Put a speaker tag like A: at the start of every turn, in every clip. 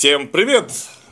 A: Всем привет!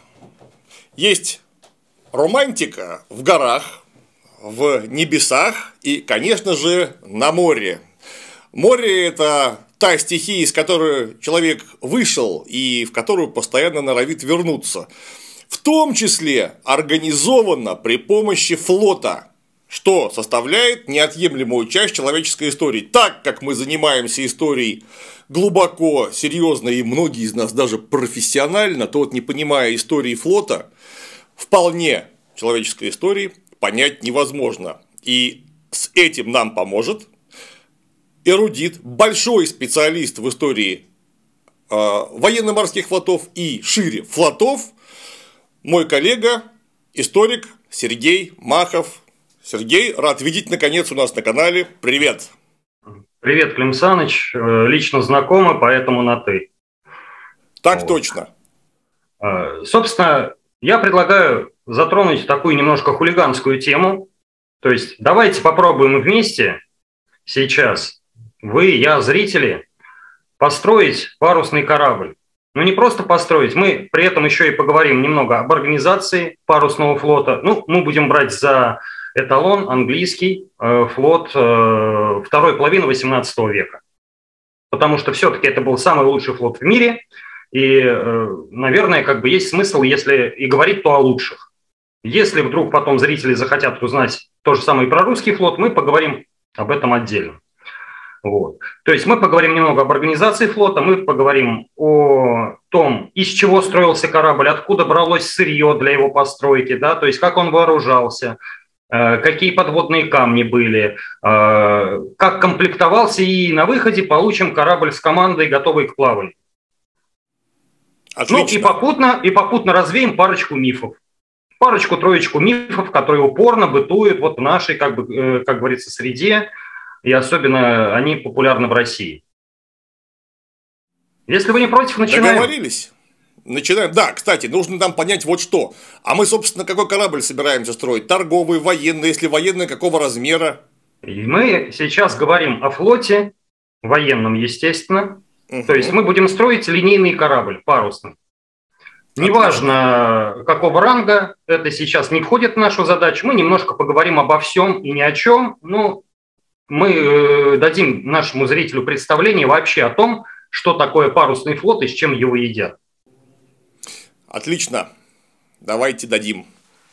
A: Есть романтика в горах, в небесах и, конечно же, на море. Море – это та стихия, из которой человек вышел и в которую постоянно норовит вернуться. В том числе организованно при помощи флота, что составляет неотъемлемую часть человеческой истории. Так как мы занимаемся историей глубоко, серьезно и многие из нас даже профессионально, то вот не понимая истории флота, вполне человеческой истории понять невозможно. И с этим нам поможет эрудит, большой специалист в истории военно-морских флотов и шире флотов, мой коллега, историк Сергей Махов. Сергей, рад видеть наконец у нас на канале. Привет!
B: Привет, Клим Саныч. Лично знакомы, поэтому на «ты».
A: Так вот. Точно.
B: Собственно, я предлагаю затронуть такую немножко хулиганскую тему. То есть давайте попробуем вместе сейчас, вы, я, зрители, построить парусный корабль. Ну, не просто построить, мы при этом еще и поговорим немного об организации парусного флота. Ну, мы будем брать за эталон английский флот второй половины XVIII века. Потому что все-таки это был самый лучший флот в мире. И, наверное, как бы есть смысл, если и говорить, то о лучших. Если вдруг потом зрители захотят узнать то же самое и про русский флот, мы поговорим об этом отдельно. Вот. То есть мы поговорим немного об организации флота, мы поговорим о том, из чего строился корабль, откуда бралось сырье для его постройки, да, то есть как он вооружался, какие подводные камни были, как комплектовался, и на выходе получим корабль с командой, готовый к плаванию.
A: Отлично.
B: Ну и попутно развеем парочку мифов. Парочку-троечку мифов, которые упорно бытуют вот в нашей, как говорится, среде, и особенно они популярны в России. Если вы не против, начинаем.
A: Договорились. Начинаем. Да, кстати, нужно нам понять вот что. А мы, собственно, какой корабль собираемся строить? Торговый, военный? Если военный, какого размера?
B: И мы сейчас говорим о флоте, военном, естественно. То есть мы будем строить линейный корабль, парусный. Неважно, какого ранга, это сейчас не входит в нашу задачу. Мы немножко поговорим обо всем и ни о чем. Но мы дадим нашему зрителю представление вообще о том, что такое парусный флот и с чем его едят.
A: Отлично. Давайте дадим.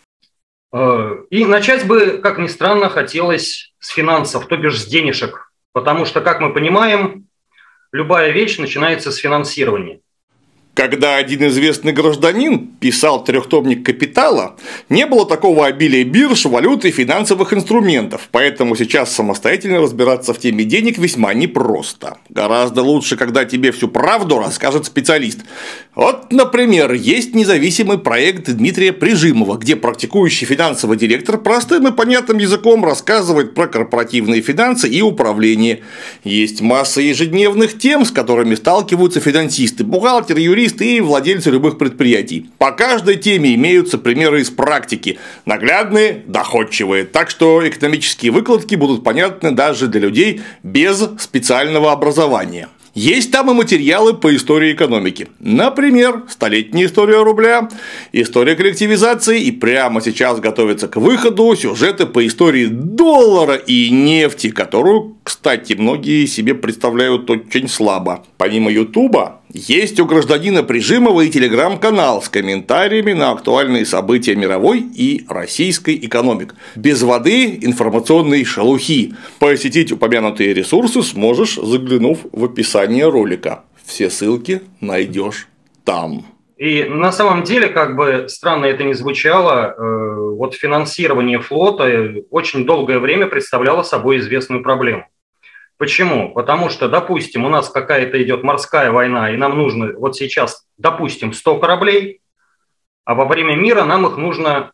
B: И начать бы, как ни странно, хотелось с финансов, то бишь с денежек. Потому что, как мы понимаем, любая вещь начинается с финансирования.
A: Когда один известный гражданин писал трехтомник «Капитала», не было такого обилия бирж, валюты и финансовых инструментов, поэтому сейчас самостоятельно разбираться в теме денег весьма непросто. Гораздо лучше, когда тебе всю правду расскажет специалист. Вот, например, есть независимый проект Дмитрия Прижимова, где практикующий финансовый директор простым и понятным языком рассказывает про корпоративные финансы и управление. Есть масса ежедневных тем, с которыми сталкиваются финансисты, бухгалтеры, юристы и владельцы любых предприятий. По каждой теме имеются примеры из практики, наглядные, доходчивые, так что экономические выкладки будут понятны даже для людей без специального образования. Есть там и материалы по истории экономики. Например, столетняя история рубля, история коллективизации, и прямо сейчас готовятся к выходу сюжеты по истории доллара и нефти, которую, кстати, многие себе представляют очень слабо. Помимо Ютуба, есть у гражданина Прижимова и телеграм-канал с комментариями на актуальные события мировой и российской экономик. Без воды информационной шелухи. Посетить упомянутые ресурсы сможешь, заглянув в описание ролика. Все ссылки найдешь там.
B: И на самом деле, как бы странно это ни звучало, вот финансирование флота очень долгое время представляло собой известную проблему. Почему? Потому что, допустим, у нас какая-то идет морская война, и нам нужно вот сейчас, допустим, 100 кораблей, а во время мира нам их нужно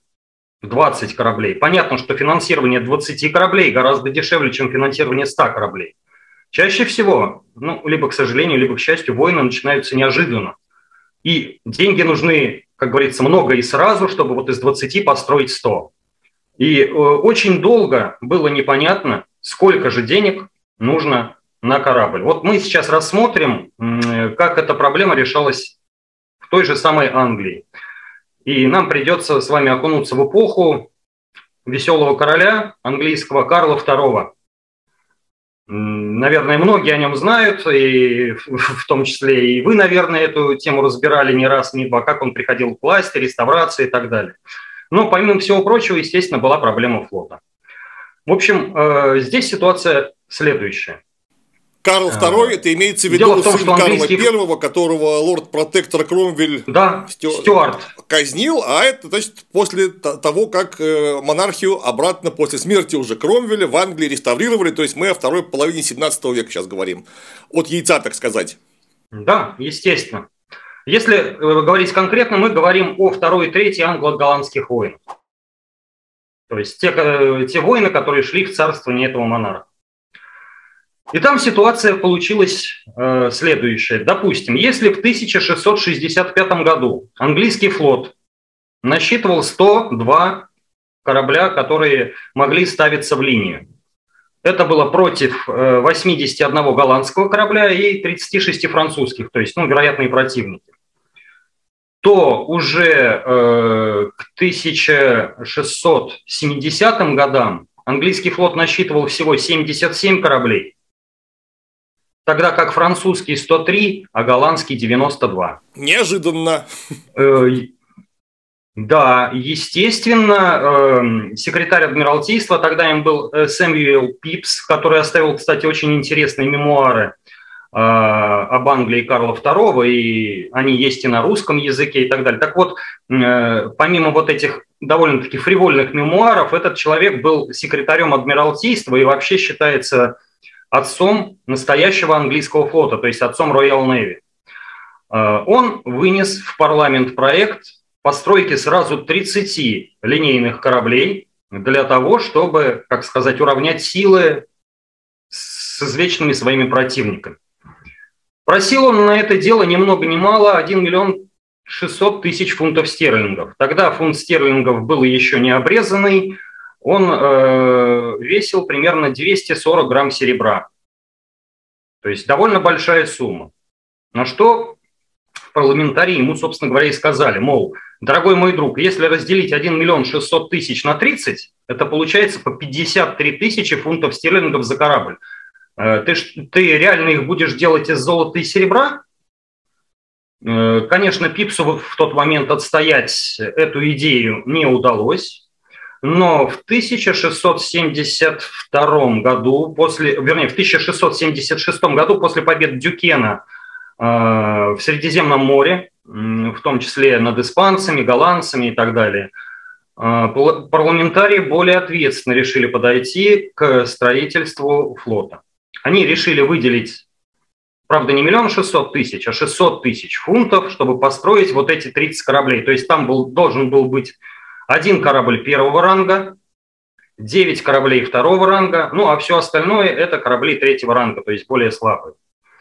B: 20 кораблей. Понятно, что финансирование 20 кораблей гораздо дешевле, чем финансирование 100 кораблей. Чаще всего, ну, либо к сожалению, либо к счастью, войны начинаются неожиданно. И деньги нужны, как говорится, много и сразу, чтобы вот из 20 построить 100. И очень долго было непонятно, сколько же денег нужно на корабль. Вот мы сейчас рассмотрим, как эта проблема решалась в той же самой Англии. И нам придется с вами окунуться в эпоху веселого короля английского Карла II. Наверное, многие о нем знают, и в том числе и вы, наверное, эту тему разбирали не раз, не два, как он приходил к власти, реставрации и так далее. Но, помимо всего прочего, естественно, была проблема флота. В общем, здесь ситуация следующая.
A: Карл II, это имеется в виду сын Карла I, которого лорд-протектор Кромвель
B: Стюарт
A: казнил, а это, значит, после того, как монархию обратно после смерти уже Кромвеля в Англии реставрировали, то есть мы о второй половине 17 века сейчас говорим, от яйца, так сказать.
B: Да, естественно. Если говорить конкретно, мы говорим о второй и третьей англо-голландских войнах. То есть те войны, которые шли в царствование этого монарха. И там ситуация получилась следующая. Допустим, если в 1665 году английский флот насчитывал 102 корабля, которые могли ставиться в линию, это было против 81 голландского корабля и 36 французских, то есть, вероятные противники, то уже к 1670 годам английский флот насчитывал всего 77 кораблей, тогда как французский 103, а голландский 92.
A: Неожиданно.
B: Да, естественно, секретарь Адмиралтейства, тогда им был Сэмюэл Пипс, который оставил, кстати, очень интересные мемуары об Англии Карла II, и они есть и на русском языке и так далее. Так вот, помимо вот этих довольно-таки фривольных мемуаров, этот человек был секретарем Адмиралтейства и вообще считается отцом настоящего английского флота, то есть отцом Royal Navy. Он вынес в парламент проект постройки сразу 30 линейных кораблей для того, чтобы, как сказать, уравнять силы с извечными своими противниками. Просил он на это дело ни много ни мало 1 миллион 600 тысяч фунтов стерлингов. Тогда фунт стерлингов был еще не обрезанный, он весил примерно 240 грамм серебра. То есть довольно большая сумма. На что парламентарии ему, собственно говоря, и сказали, мол, дорогой мой друг, если разделить 1 миллион 600 тысяч на 30, это получается по 53 тысячи фунтов стерлингов за корабль. Ты реально их будешь делать из золота и серебра? Конечно, Пипсу в тот момент отстоять эту идею не удалось, но в 1672 году, в 1676 году, после побед Дюкена в Средиземном море, в том числе над испанцами, голландцами и так далее, парламентарии более ответственно решили подойти к строительству флота. Они решили выделить, правда, не 1 600 000, а 600 тысяч фунтов, чтобы построить вот эти 30 кораблей. То есть там должен был быть 1 корабль первого ранга, 9 кораблей второго ранга, ну а все остальное это корабли третьего ранга, то есть более слабые.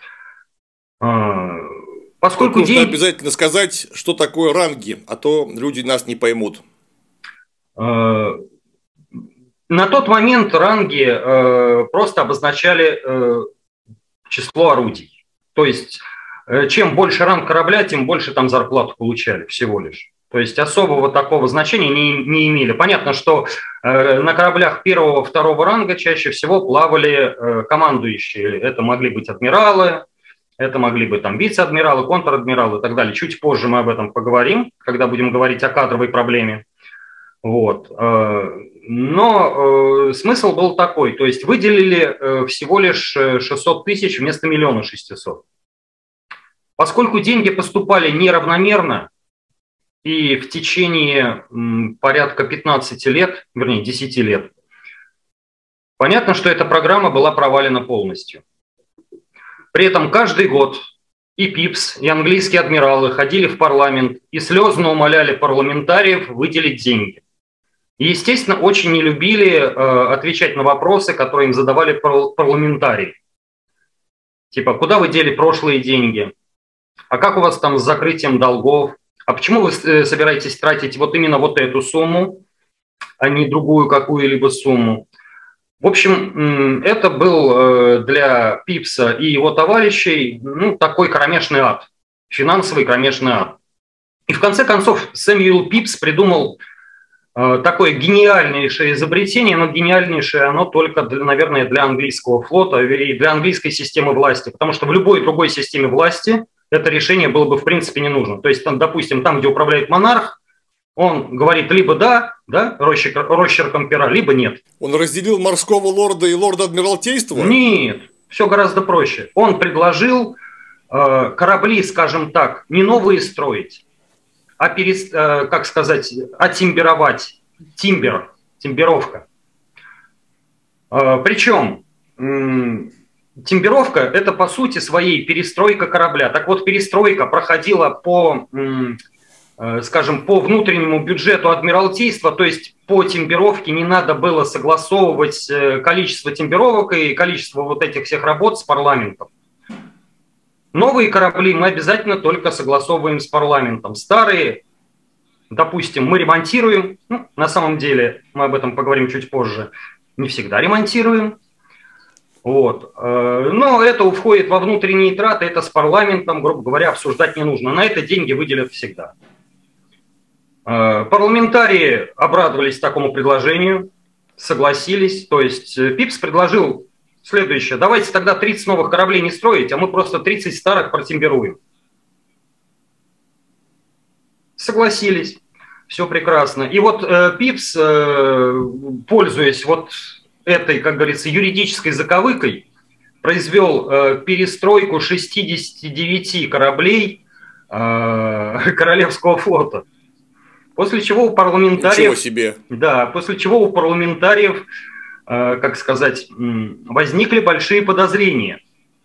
B: Поскольку
A: нужно обязательно сказать, что такое ранги, а то люди нас не поймут.
B: На тот момент ранги просто обозначали число орудий. То есть, чем больше ранг корабля, тем больше там зарплату получали всего лишь. То есть, особого такого значения не имели. Понятно, что на кораблях первого, второго ранга чаще всего плавали командующие. Это могли быть адмиралы, это могли быть там вице-адмиралы, контр-адмиралы и так далее. Чуть позже мы об этом поговорим, когда будем говорить о кадровой проблеме. Вот. Но смысл был такой, то есть выделили всего лишь 600 тысяч вместо 1 600 000. Поскольку деньги поступали неравномерно и в течение порядка 15 лет, вернее 10 лет, понятно, что эта программа была провалена полностью. При этом каждый год и Пипс, и английские адмиралы ходили в парламент и слезно умоляли парламентариев выделить деньги. И, естественно, очень не любили отвечать на вопросы, которые им задавали парламентарии. Типа, куда вы дели прошлые деньги? А как у вас там с закрытием долгов? А почему вы собираетесь тратить вот именно вот эту сумму, а не другую какую-либо сумму? В общем, это был для Пипса и его товарищей такой кромешный ад, финансовый кромешный ад. И в конце концов Сэмюэл Пипс придумал такое гениальнейшее изобретение, но гениальнейшее оно только, наверное, для английского флота и для английской системы власти, потому что в любой другой системе власти это решение было бы в принципе не нужно. То есть, там, допустим, там, где управляет монарх, он говорит либо да, росчерком пера, либо нет.
A: Он разделил морского лорда и лорда Адмиралтейства?
B: Нет, все гораздо проще. Он предложил корабли, скажем так, не новые строить, а как сказать, отимбировать, тимбировка. Причем тимбировка – это по сути своей перестройка корабля. Так вот, перестройка проходила по, скажем, по внутреннему бюджету Адмиралтейства, то есть по тимбировке не надо было согласовывать количество тимбировок и количество вот этих всех работ с парламентом. Новые корабли мы обязательно только согласовываем с парламентом. Старые, допустим, мы ремонтируем. Ну, на самом деле, мы об этом поговорим чуть позже, не всегда ремонтируем. Вот. Но это входит во внутренние траты, это с парламентом, грубо говоря, обсуждать не нужно. На это деньги выделят всегда. Парламентарии обрадовались такому предложению, согласились. То есть Пипс предложил следующее. Давайте тогда 30 новых кораблей не строить, а мы просто 30 старых протимбируем. Согласились. Все прекрасно. И вот Пипс, пользуясь вот этой, как говорится, юридической заковыкой, произвел перестройку 69 кораблей Королевского флота. После чего у парламентариев...
A: Ничего себе.
B: Да, после чего у парламентариев, как сказать, возникли большие подозрения.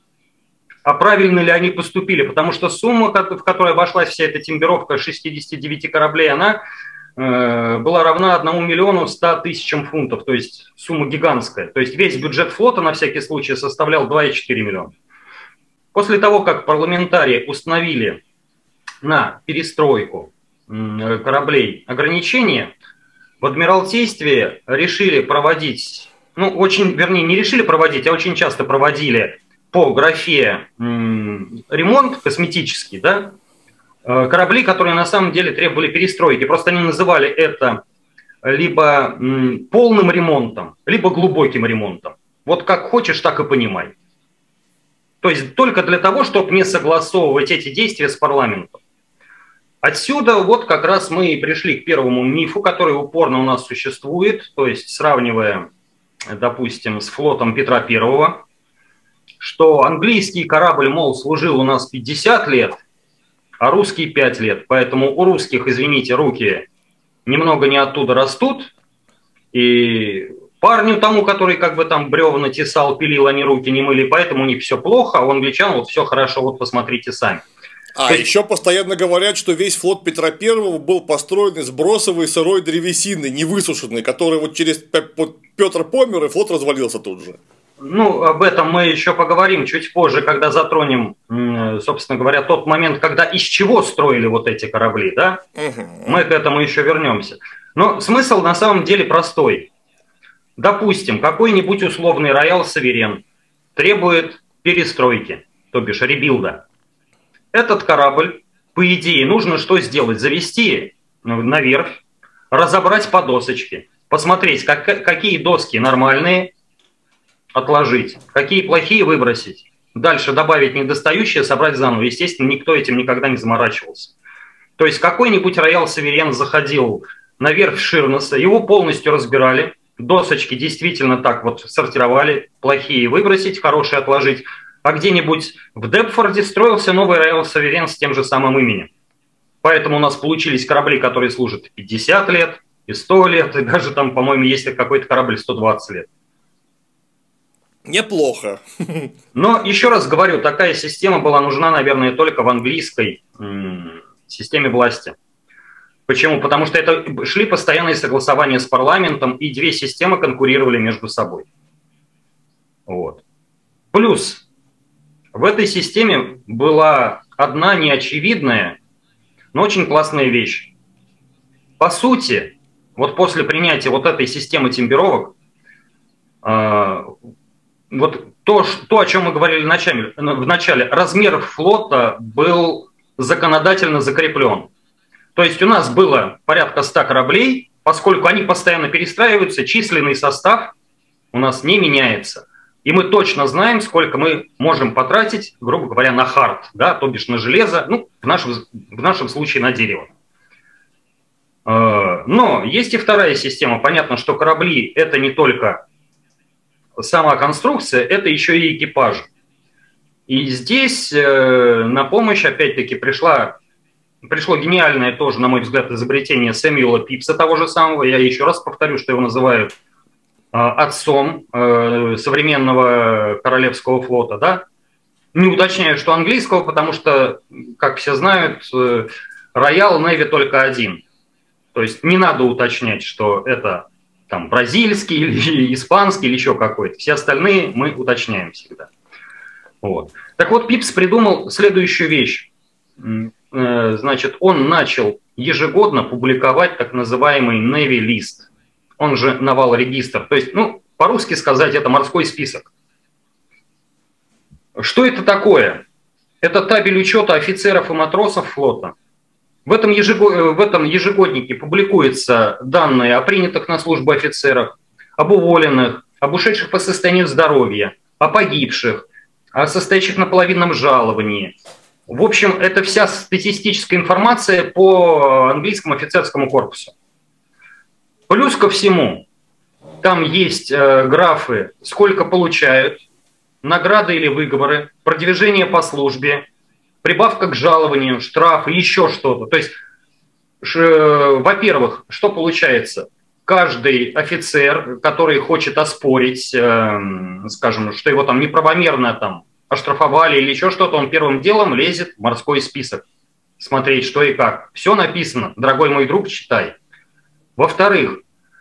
B: А правильно ли они поступили? Потому что сумма, в которой обошлась вся эта тимбировка 69 кораблей, она была равна 1 миллиону 100 тысячам фунтов. То есть сумма гигантская. То есть весь бюджет флота на всякий случай составлял 2,4 миллиона. После того, как парламентарии установили на перестройку кораблей ограничения, в Адмиралтействе решили проводить, вернее, не решили проводить, а очень часто проводили по графе ремонт косметический, да, корабли, которые на самом деле требовали перестройки. Просто они называли это либо полным ремонтом, либо глубоким ремонтом. Вот как хочешь, так и понимай. То есть только для того, чтобы не согласовывать эти действия с парламентом. Отсюда вот как раз мы и пришли к первому мифу, который упорно у нас существует, то есть сравнивая, допустим, с флотом Петра I, что английский корабль, мол, служил у нас 50 лет, а русский 5 лет. Поэтому у русских, извините, руки немного не оттуда растут, и парню тому, который как бы там бревна тесал, пилил, они руки не мыли, поэтому у них все плохо, а у англичан вот все хорошо, вот посмотрите сами.
A: Еще постоянно говорят, что весь флот Петра I был построен из бросовой сырой древесины, невысушенной, которая вот через Петр помер, и флот развалился тут же.
B: Ну, об этом мы еще поговорим чуть позже, когда затронем, собственно говоря, тот момент, когда из чего строили вот эти корабли, да? Мы к этому еще вернемся. Но смысл на самом деле простой. Допустим, какой-нибудь условный Роял Саверен требует перестройки, то бишь ребилда. Этот корабль, по идее, нужно что сделать? Завести на верфь, разобрать по досочке, посмотреть, какие доски нормальные, отложить, какие плохие выбросить. Дальше добавить недостающие, собрать заново. Естественно, никто этим никогда не заморачивался. То есть какой-нибудь Роял Саверен заходил на верфь Ширнесса, его полностью разбирали, досочки действительно так вот сортировали, плохие выбросить, хорошие отложить. А где-нибудь в Депфорде строился новый Роял Саверен с тем же самым именем. Поэтому у нас получились корабли, которые служат 50 лет, и 100 лет, и даже там, по-моему, есть какой-то корабль 120 лет.
A: Неплохо.
B: Но еще раз говорю, такая система была нужна, наверное, только в английской системе власти. Почему? Потому что это шли постоянные согласования с парламентом, и две системы конкурировали между собой. Вот. Плюс в этой системе была одна неочевидная, но очень классная вещь. По сути, вот после принятия вот этой системы тимбировок, вот то, о чем мы говорили в начале, размер флота был законодательно закреплен. То есть у нас было порядка 100 кораблей, поскольку они постоянно перестраиваются, численный состав у нас не меняется. И мы точно знаем, сколько мы можем потратить, грубо говоря, на хард, да, то бишь на железо, ну, в нашем случае на дерево. Но есть и вторая система. Понятно, что корабли – это не только сама конструкция, это еще и экипаж. И здесь на помощь, опять-таки, пришло гениальное тоже, на мой взгляд, изобретение Сэмюэла Пипса, того же самого. Я еще раз повторю, что его называют отцом современного Королевского флота. Да? Не уточняю, что английского, потому что, как все знают, Royal Navy только один. То есть не надо уточнять, что это там бразильский или испанский или еще какой-то. Все остальные мы уточняем всегда. Вот. Так вот, Пипс придумал следующую вещь. Значит, он начал ежегодно публиковать так называемый Navy List, он же навал-регистр. То есть, ну, по-русски сказать, это морской список. Что это такое? Это табель учета офицеров и матросов флота. В этом ежегоднике публикуются данные о принятых на службу офицерах, об уволенных, об ушедших по состоянию здоровья, о погибших, о состоящих на половинном жаловании. В общем, это вся статистическая информация по английскому офицерскому корпусу. Плюс ко всему, там есть графы, сколько получают, награды или выговоры, продвижение по службе, прибавка к жалованию, штрафы, еще что-то. То есть, во-первых, что получается? Каждый офицер, который хочет оспорить, скажем, что его там неправомерно там оштрафовали или еще что-то, он первым делом лезет в морской список, смотреть, что и как. Все написано, дорогой мой друг, читай. Во-вторых,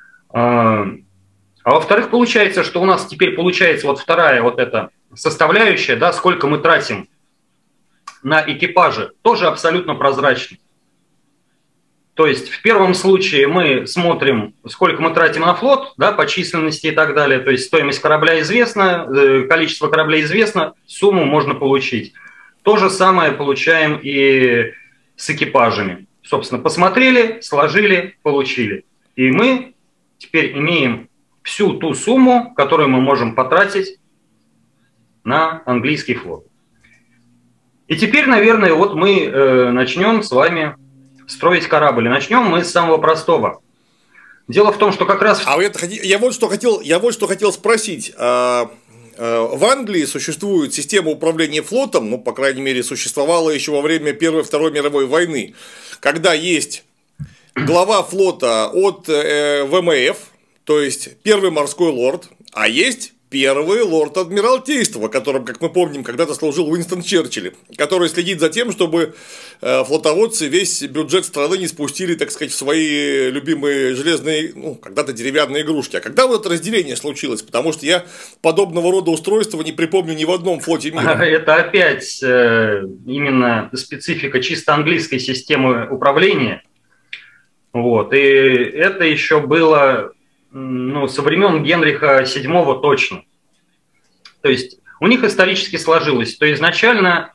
B: получается, что у нас теперь получается вот вторая вот эта составляющая, да, сколько мы тратим на экипажи, тоже абсолютно прозрачно. То есть в первом случае мы смотрим, сколько мы тратим на флот, да, по численности и так далее. То есть стоимость корабля известна, количество кораблей известно, сумму можно получить. То же самое получаем и с экипажами. Собственно, посмотрели, сложили, получили. И мы теперь имеем всю ту сумму, которую мы можем потратить на английский флот. И теперь, наверное, вот мы начнем с вами строить корабль. И начнем мы с самого простого. Дело в том, что как раз...
A: Я вот что хотел спросить. В Англии существует система управления флотом, ну, по крайней мере, существовала еще во время Первой и Второй мировой войны, когда есть глава флота от ВМФ, то есть первый морской лорд, а есть первый лорд Адмиралтейства, которым, как мы помним, когда-то служил Уинстон Черчилль, который следит за тем, чтобы флотоводцы весь бюджет страны не спустили, так сказать, в свои любимые железные, ну, когда-то деревянные игрушки. А когда вот это разделение случилось? Потому что я подобного рода устройства не припомню ни в одном флоте мира.
B: Это опять именно специфика чисто английской системы управления. Вот. И это еще было, ну, со времен Генриха VII точно. То есть у них исторически сложилось, что изначально...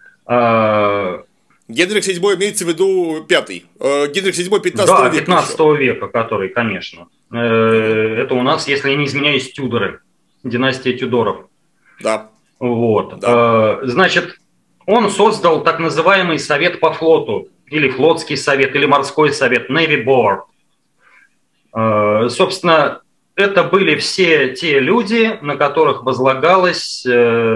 A: Генрих VII имеется в виду пятый. Генрих VII 15
B: да,
A: века.
B: 15 века, который, конечно. Это у нас, если я не изменяюсь, Тюдоры. Династия Тюдоров.
A: Да.
B: Вот.
A: Да.
B: Значит, он создал так называемый совет по флоту, или флотский совет, или морской совет, Navy Board. Собственно, это были все те люди, на которых возлагалась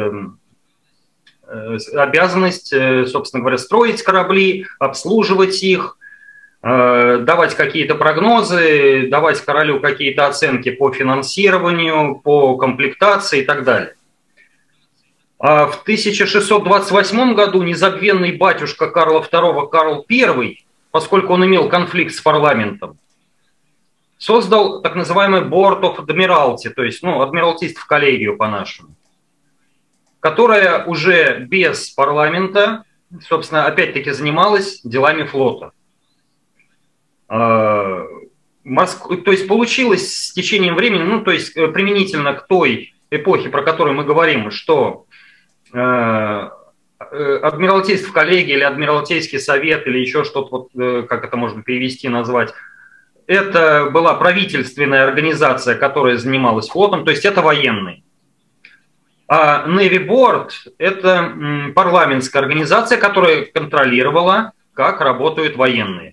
B: обязанность, собственно говоря, строить корабли, обслуживать их, давать какие-то прогнозы, давать королю какие-то оценки по финансированию, по комплектации и так далее. А в 1628 году незабвенный батюшка Карла II Карл I, поскольку он имел конфликт с парламентом, создал так называемый Board of Admiralty, то есть, ну, адмиралтейств коллегию по-нашему, которая уже без парламента, собственно, опять-таки занималась делами флота. То есть получилось с течением времени, ну, то есть применительно к той эпохе, про которую мы говорим, что Адмиралтейство коллегия или Адмиралтейский совет или еще что-то, вот, как это можно перевести, назвать, это была правительственная организация, которая занималась флотом, то есть это военные. А Navy Board – это парламентская организация, которая контролировала, как работают военные.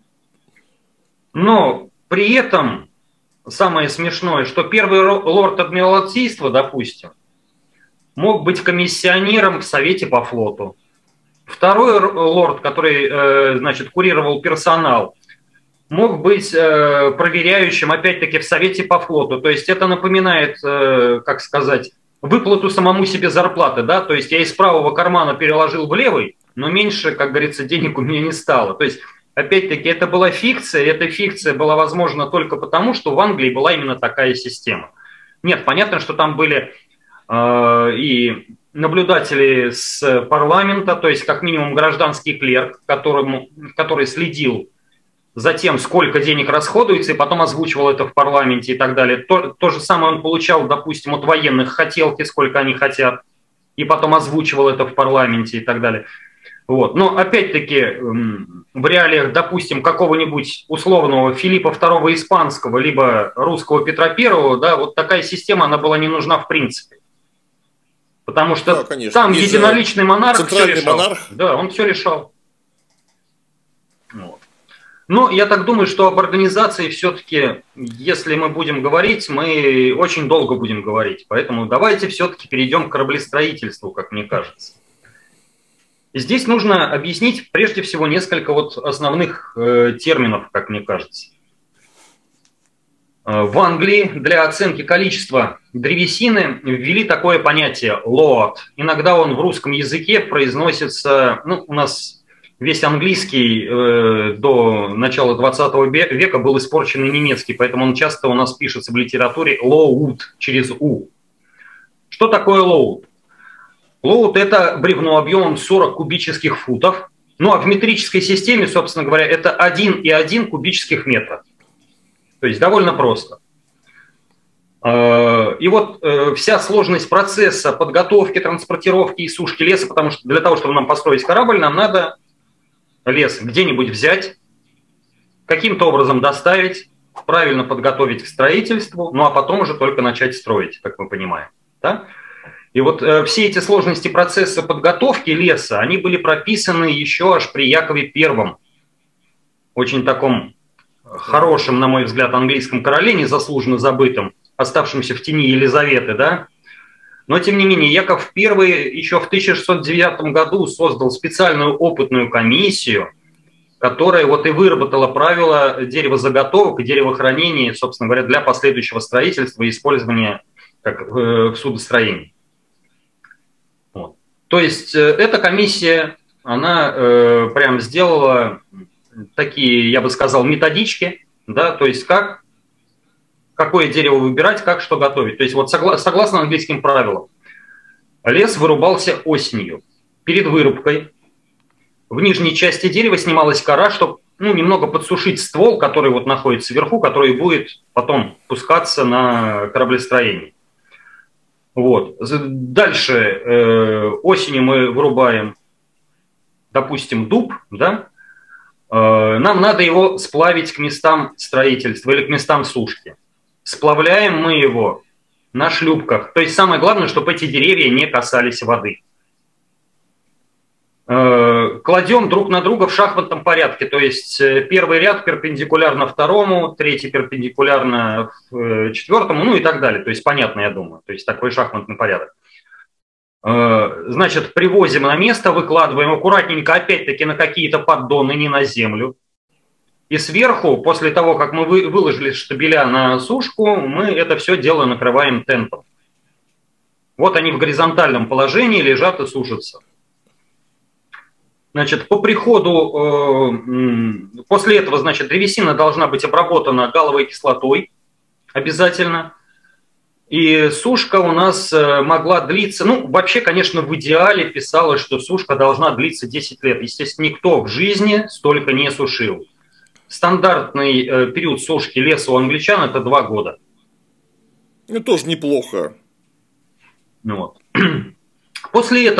B: Но при этом самое смешное, что первый лорд Адмиралтейства, допустим, мог быть комиссионером в Совете по флоту. Второй лорд, который, значит, курировал персонал, мог быть проверяющим, опять-таки, в Совете по флоту. То есть это напоминает, как сказать, выплату самому себе зарплаты, да, то есть я из правого кармана переложил в левый, но меньше, как говорится, денег у меня не стало. То есть, опять-таки, это была фикция, и эта фикция была возможна только потому, что в Англии была именно такая система. Нет, понятно, что там были и наблюдатели с парламента, то есть как минимум гражданский клерк, который следил за тем, сколько денег расходуется, и потом озвучивал это в парламенте и так далее. То же самое он получал, допустим, от военных хотелки, сколько они хотят, и потом озвучивал это в парламенте и так далее. Вот. Но опять-таки в реалиях, допустим, какого-нибудь условного Филиппа II Испанского, либо русского Петра I, да, вот такая система, она была не нужна в принципе. Потому что да, там единоличный монарх все решал. Монарх. Да, он все решал. Вот. Но я так думаю, что об организации все-таки, если мы будем говорить, мы очень долго будем говорить. Поэтому давайте все-таки перейдем к кораблестроительству, как мне кажется. И здесь нужно объяснить прежде всего несколько вот основных терминов, как мне кажется. В Англии для оценки количества древесины ввели такое понятие load. Иногда он в русском языке произносится, ну, у нас весь английский до начала 20 века был испорченный немецкий, поэтому он часто у нас пишется в литературе load через U. Что такое load? Load – это бревно объемом 40 кубических футов, ну а в метрической системе, собственно говоря, это 1,1 кубических метра. То есть довольно просто. И вот вся сложность процесса подготовки, транспортировки и сушки леса, потому что для того, чтобы нам построить корабль, нам надо лес где-нибудь взять, каким-то образом доставить, правильно подготовить к строительству, ну а потом уже только начать строить, как мы понимаем. Да? И вот все эти сложности процесса подготовки леса, они были прописаны еще аж при Якове I, очень таком хорошем, на мой взгляд, английском короле, незаслуженно забытым, оставшемся в тени Елизаветы, да. Но, тем не менее, Яков I еще в 1609 году создал специальную опытную комиссию, которая вот и выработала правила деревозаготовок и деревохранения, собственно говоря, для последующего строительства и использования как, в судостроении. Вот. То есть эта комиссия, она прям сделала такие, я бы сказал, методички, да, то есть какое дерево выбирать, как что готовить. То есть вот согласно английским правилам, лес вырубался осенью. Перед вырубкой в нижней части дерева снималась кора, чтобы немного подсушить ствол, который вот находится вверху, который будет потом пускаться на кораблестроение. Вот. Дальше осенью мы вырубаем, допустим, дуб, да? Нам надо его сплавить к местам строительства или к местам сушки. Сплавляем мы его на шлюпках. То есть самое главное, чтобы эти деревья не касались воды. Кладем друг на друга в шахматном порядке. То есть первый ряд перпендикулярно второму, третий перпендикулярно четвертому, ну и так далее. То есть понятно, я думаю. То есть такой шахматный порядок. Значит, привозим на место, выкладываем аккуратненько, опять-таки, на какие-то поддоны, не на землю. И сверху, после того, как мы выложили штабеля на сушку, мы это все дело накрываем тентом. Вот они в горизонтальном положении лежат и сушатся. Значит, по приходу, после этого, значит, древесина должна быть обработана галловой кислотой обязательно. И сушка у нас могла длиться, вообще, конечно, в идеале писалось, что сушка должна длиться 10 лет. Естественно, никто в жизни столько не сушил. Стандартный период сушки леса у англичан – это 2 года.
A: Ну, тоже неплохо.
B: Вот. После этого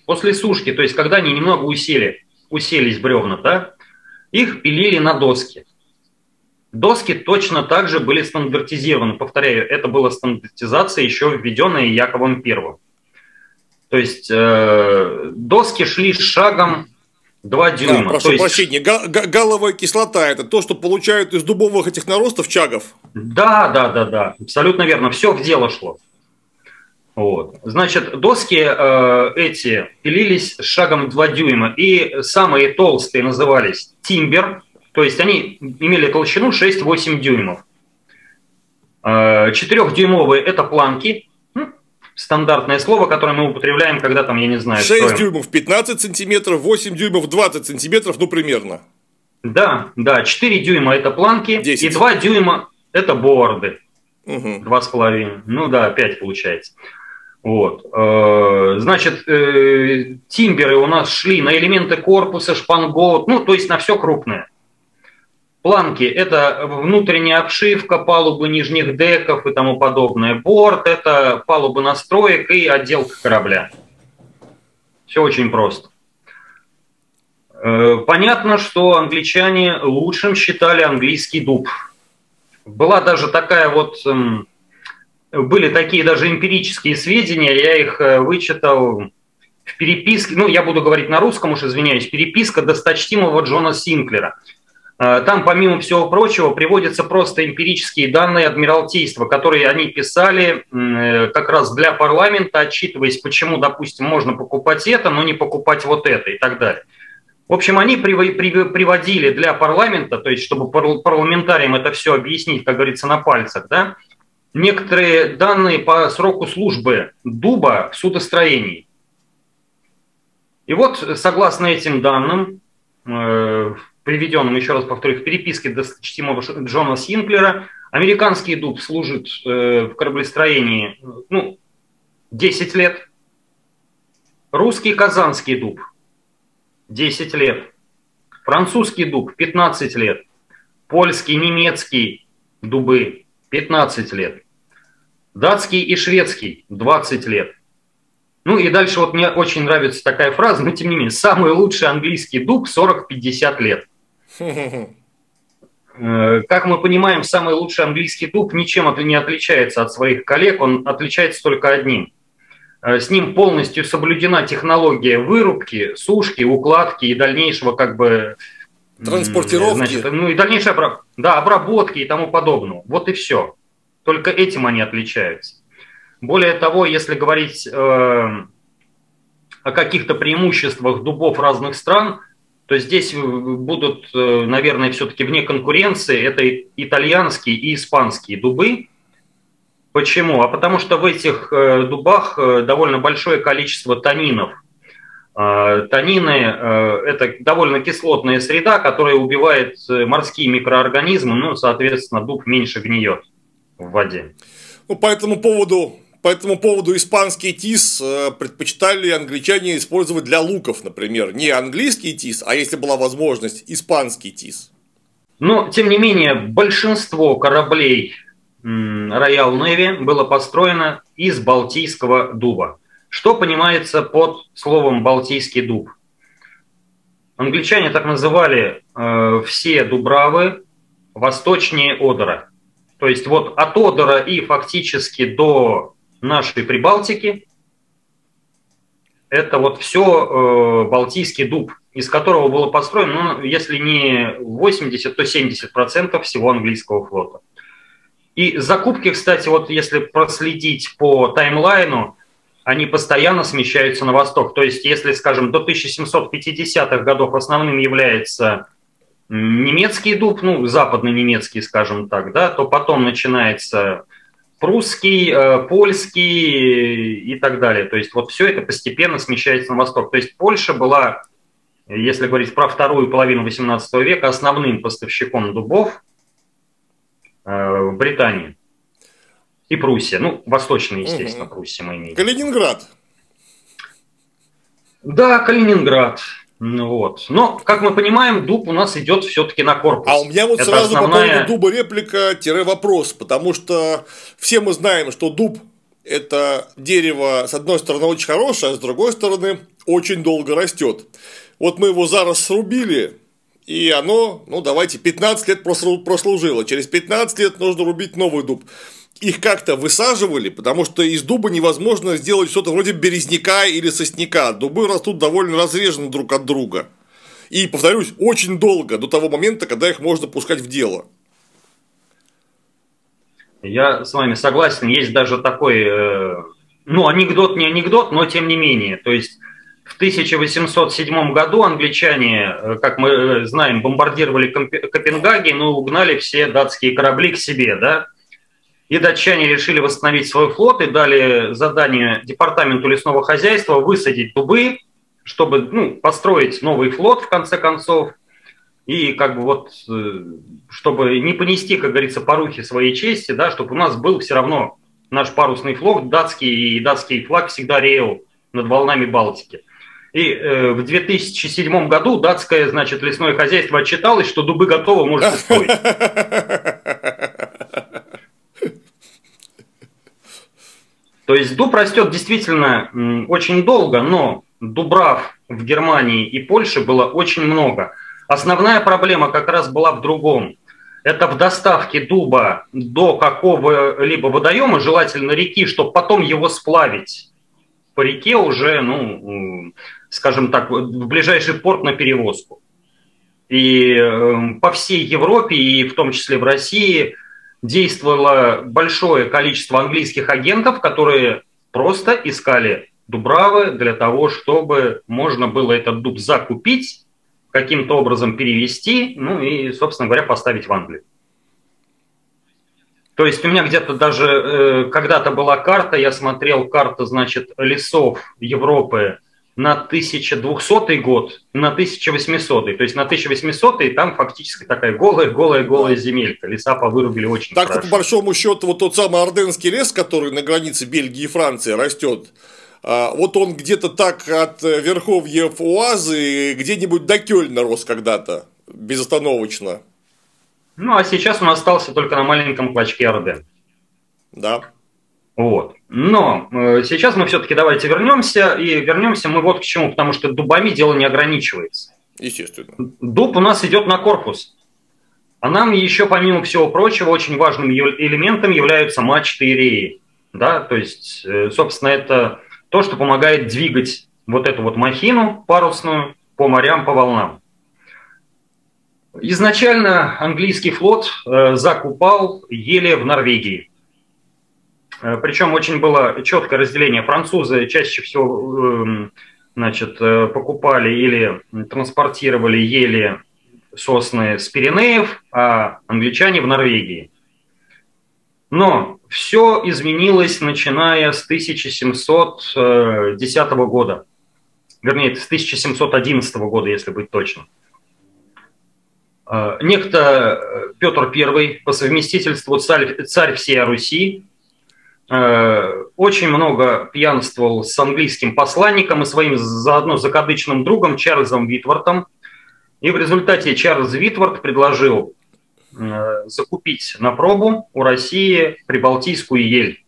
B: после сушки, то есть когда они немного уселись бревна, да, их пилили на доски. Доски точно так же были стандартизированы. Повторяю, это была стандартизация, еще введенная Яковом I. То есть доски шли шагом 2 дюйма.
A: Да, прошу прощения, галловая кислота – это то, что получают из дубовых этих наростов чагов?
B: Да, абсолютно верно. Все в дело шло. Вот. Значит, доски эти пилились шагом 2 дюйма, и самые толстые назывались тимбер, то есть они имели толщину 6-8 дюймов. 4-дюймовые – это планки, стандартное слово, которое мы употребляем, когда там, я не знаю…
A: 6 дюймов 15 сантиметров, 8 дюймов 20 сантиметров, ну примерно.
B: Да, 4 дюйма – это планки,
A: 10.
B: И 2 дюйма – это борды.
A: Угу.
B: 2,5, ну да, 5 получается. Вот. Значит, тимберы у нас шли на элементы корпуса, шпангоут, ну, то есть на все крупное. Планки – это внутренняя обшивка, палубы нижних деков и тому подобное. Борт – это палубы настроек и отделка корабля. Все очень просто. Понятно, что англичане лучшим считали английский дуб. Была даже такая вот… Были такие даже эмпирические сведения, я их вычитал в переписке, ну, я буду говорить на русском, уж извиняюсь, переписка досточтимого Джона Синклера. Там, помимо всего прочего, приводятся просто эмпирические данные Адмиралтейства, которые они писали как раз для парламента, отчитываясь, почему, допустим, можно покупать это, но не покупать вот это и так далее. В общем, они приводили для парламента, то есть чтобы парламентариям это все объяснить, как говорится, на пальцах, да, некоторые данные по сроку службы дуба в судостроении. И вот, согласно этим данным, приведенным, еще раз повторю, в переписке досточтимого Джона Синклера, американский дуб служит в кораблестроении 10 лет, русский казанский дуб 10 лет, французский дуб 15 лет, польский, немецкий дубы 15 лет, датский и шведский 20 лет. Ну и дальше вот мне очень нравится такая фраза, но тем не менее, самый лучший английский дуб 40-50 лет. Как мы понимаем, самый лучший английский дуб ничем не отличается от своих коллег, он отличается только одним. С ним полностью соблюдена технология вырубки, сушки, укладки и дальнейшего как бы…
A: Транспортировки.
B: И дальнейшей обработки и тому подобное. Вот и все. Только этим они отличаются. Более того, если говорить о каких-то преимуществах дубов разных стран, то здесь будут, наверное, все-таки вне конкуренции, это итальянские и испанские дубы. Почему? А потому что в этих дубах довольно большое количество танинов. Танины – это довольно кислотная среда, которая убивает морские микроорганизмы, ну, соответственно, дуб меньше гниет в воде.
A: Ну, по этому поводу испанский тис предпочитали англичане использовать для луков, например. Не английский тис, а если была возможность, испанский тис.
B: Но, тем не менее, большинство кораблей Royal Navy было построено из балтийского дуба. Что понимается под словом «балтийский дуб»? Англичане так называли все дубравы восточнее Одера. То есть вот от Одера и фактически до нашей Прибалтики это вот все балтийский дуб, из которого было построено, ну, если не 80, то 70% всего английского флота. И закупки, кстати, вот если проследить по таймлайну, они постоянно смещаются на восток. То есть, если, скажем, до 1750-х годов основным является немецкий дуб, ну, западный немецкий, скажем так, да, то потом начинается прусский, польский и так далее. То есть, вот все это постепенно смещается на восток. То есть, Польша была, если говорить про вторую половину XVIII века, основным поставщиком дубов в Британии. И Пруссия. Ну, восточная, естественно, Пруссия мы имеем.
A: Калининград.
B: Да, Калининград. Вот. Но, как мы понимаем, дуб у нас идет все-таки на корпус.
A: А у меня вот это сразу по поводу дуба реплика-вопрос, потому что все мы знаем, что дуб – это дерево, с одной стороны, очень хорошее, а с другой стороны, очень долго растет. Вот мы его зараз срубили, и оно, ну давайте, 15 лет прослужило. Через 15 лет нужно рубить новый дуб. Их как-то высаживали, потому что из дуба невозможно сделать что-то вроде березняка или сосняка. Дубы растут довольно разрежены друг от друга. И, повторюсь, очень долго, до того момента, когда их можно пускать в дело.
B: Я с вами согласен. Есть даже такой, ну, анекдот, не анекдот, но тем не менее. То есть, в 1807 году англичане, как мы знаем, бомбардировали Копенгаген и угнали все датские корабли к себе, да? И датчане решили восстановить свой флот и дали задание департаменту лесного хозяйства высадить дубы, чтобы, ну, построить новый флот, в конце концов, и как бы вот, чтобы не понести, как говорится, порухи своей чести, да, чтобы у нас был все равно наш парусный флот датский, и датский флаг всегда реял над волнами Балтики. И в 2007 году датское, значит, лесное хозяйство отчиталось, что дубы готовы, можете строить. То есть дуб растет действительно очень долго, но дубрав в Германии и Польше было очень много. Основная проблема как раз была в другом. Это в доставке дуба до какого-либо водоема, желательно реки, чтобы потом его сплавить по реке уже, ну, скажем так, в ближайший порт на перевозку. И по всей Европе, и в том числе в России, действовало большое количество английских агентов, которые просто искали дубравы для того, чтобы можно было этот дуб закупить, каким-то образом перевести, ну и, собственно говоря, поставить в Англию. То есть у меня где-то даже когда-то была карта, я смотрел карту, значит, лесов Европы на 1200 год, на 1800. То есть на 1800 там фактически такая голая земелька. Леса повырубили очень
A: так
B: хорошо.
A: По большому счету, вот тот самый Орденский лес, который на границе Бельгии и Франции растет, вот он где-то так от верховья Уазы где-нибудь до Кёльна рос когда-то, безостановочно.
B: Ну, а сейчас он остался только на маленьком клочке Орден.
A: Да.
B: Вот. Но сейчас мы все-таки давайте вернемся, и вернемся мы вот к чему, потому что дубами дело не ограничивается.
A: Естественно.
B: Дуб у нас идет на корпус. А нам еще, помимо всего прочего, очень важным элементом являются мачты и реи. Да? То есть, собственно, это то, что помогает двигать вот эту вот махину парусную по морям, по волнам. Изначально английский флот закупал ели в Норвегии. Причем очень было четкое разделение. Французы чаще всего, значит, покупали или транспортировали ели, сосны с Пиренеев, а англичане в Норвегии. Но все изменилось, начиная с 1710 года. Вернее, с 1711 года, если быть точным. Некто Петр I, по совместительству царь всей Руси, очень много пьянствовал с английским посланником и своим заодно закадычным другом Чарльзом Витвортом. И в результате Чарльз Витворт предложил закупить на пробу у России прибалтийскую ель.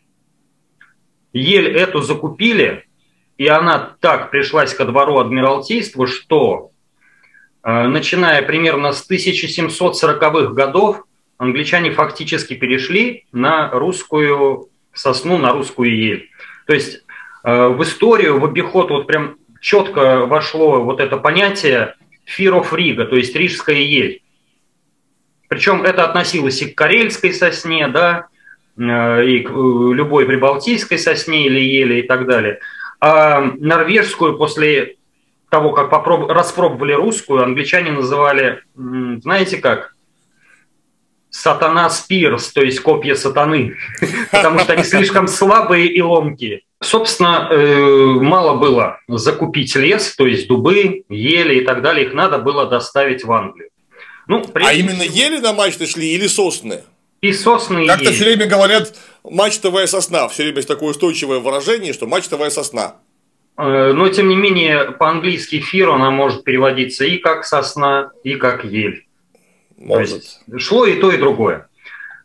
B: Ель эту закупили, и она так пришлась ко двору Адмиралтейства, что начиная примерно с 1740-х годов англичане фактически перешли на русскую сосну, на русскую ель. То есть в историю, в обиход вот прям четко вошло вот это понятие fear of Riga, то есть рижская ель. Причем это относилось и к карельской сосне, да, и к любой прибалтийской сосне или ели и так далее. А норвежскую после того, как распробовали русскую, англичане называли, знаете как? Сатана спирс, то есть копья сатаны, потому что они слишком слабые и ломкие. Собственно, мало было закупить лес, то есть дубы, ели и так далее, их надо было доставить в Англию. Ну,
A: а именно ели на мачты шли или сосны?
B: И сосны, и
A: как-то все время говорят мачтовая сосна, все время есть такое устойчивое выражение, что мачтовая сосна.
B: Но, тем не менее, по-английски фир, она может переводиться и как сосна, и как ель.
A: Может.
B: То есть шло и то, и другое.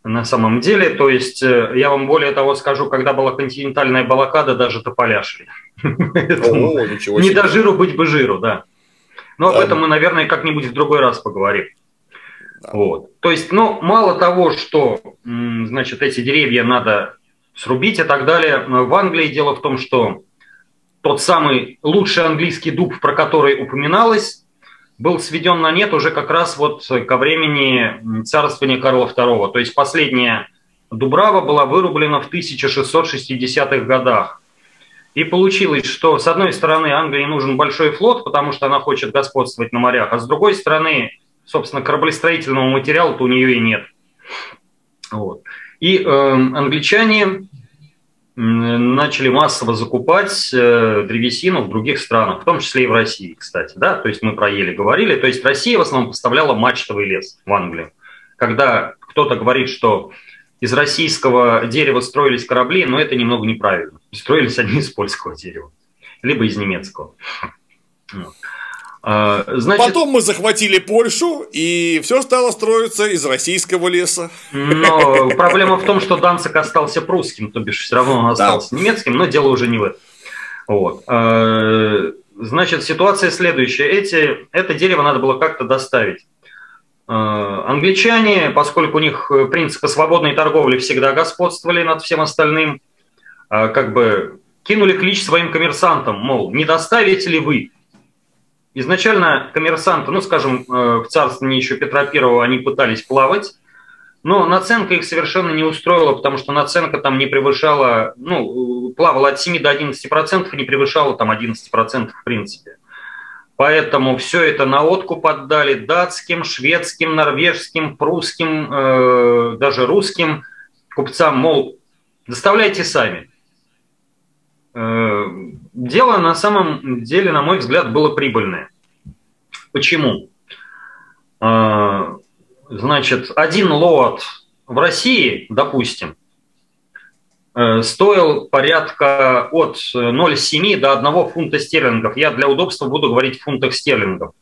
B: на самом деле. То есть я вам более того скажу, когда была континентальная блокада, даже тополя шли. Не до жиру быть бы жиру, да. Но об этом мы, наверное, как-нибудь в другой раз поговорим. Вот. То есть, ну, мало того, что, значит, эти деревья надо срубить и так далее, в Англии дело в том, что тот самый лучший английский дуб, про который упоминалось, был сведен на нет уже как раз вот ко времени царствования Карла II. То есть последняя дубрава была вырублена в 1660-х годах. И получилось, что с одной стороны Англии нужен большой флот, потому что она хочет господствовать на морях, а с другой стороны, собственно, кораблестроительного материала-то у нее и нет. Вот. И англичане начали массово закупать древесину в других странах, в том числе и в России, кстати. Да? То есть мы про ели говорили. То есть Россия в основном поставляла мачтовый лес в Англию. Когда кто-то говорит, что из российского дерева строились корабли, но это немного неправильно. Строились они из польского дерева, либо из немецкого.
A: Значит, потом мы захватили Польшу, и все стало строиться из российского леса.
B: Но проблема в том, что Данциг остался прусским, то бишь все равно он остался немецким, но дело уже не в этом. Вот. Значит, ситуация следующая. Это дерево надо было как-то доставить. Англичане, поскольку у них принципы свободной торговли всегда господствовали над всем остальным, как бы кинули клич своим коммерсантам, мол, не доставите ли вы? Изначально коммерсанты, ну, скажем, в царствовании еще Петра I они пытались плавать, но наценка их совершенно не устроила, потому что наценка там не превышала, ну, плавала от 7 до 11% и не превышала там 11% в принципе. Поэтому все это на откуп отдали датским, шведским, норвежским, прусским, даже русским купцам, мол, доставляйте сами. Дело на самом деле, на мой взгляд, было прибыльное. Почему? Значит, один лот в России, допустим, стоил порядка от 0,7 до 1 фунта стерлингов. Я для удобства буду говорить в фунтах стерлингов.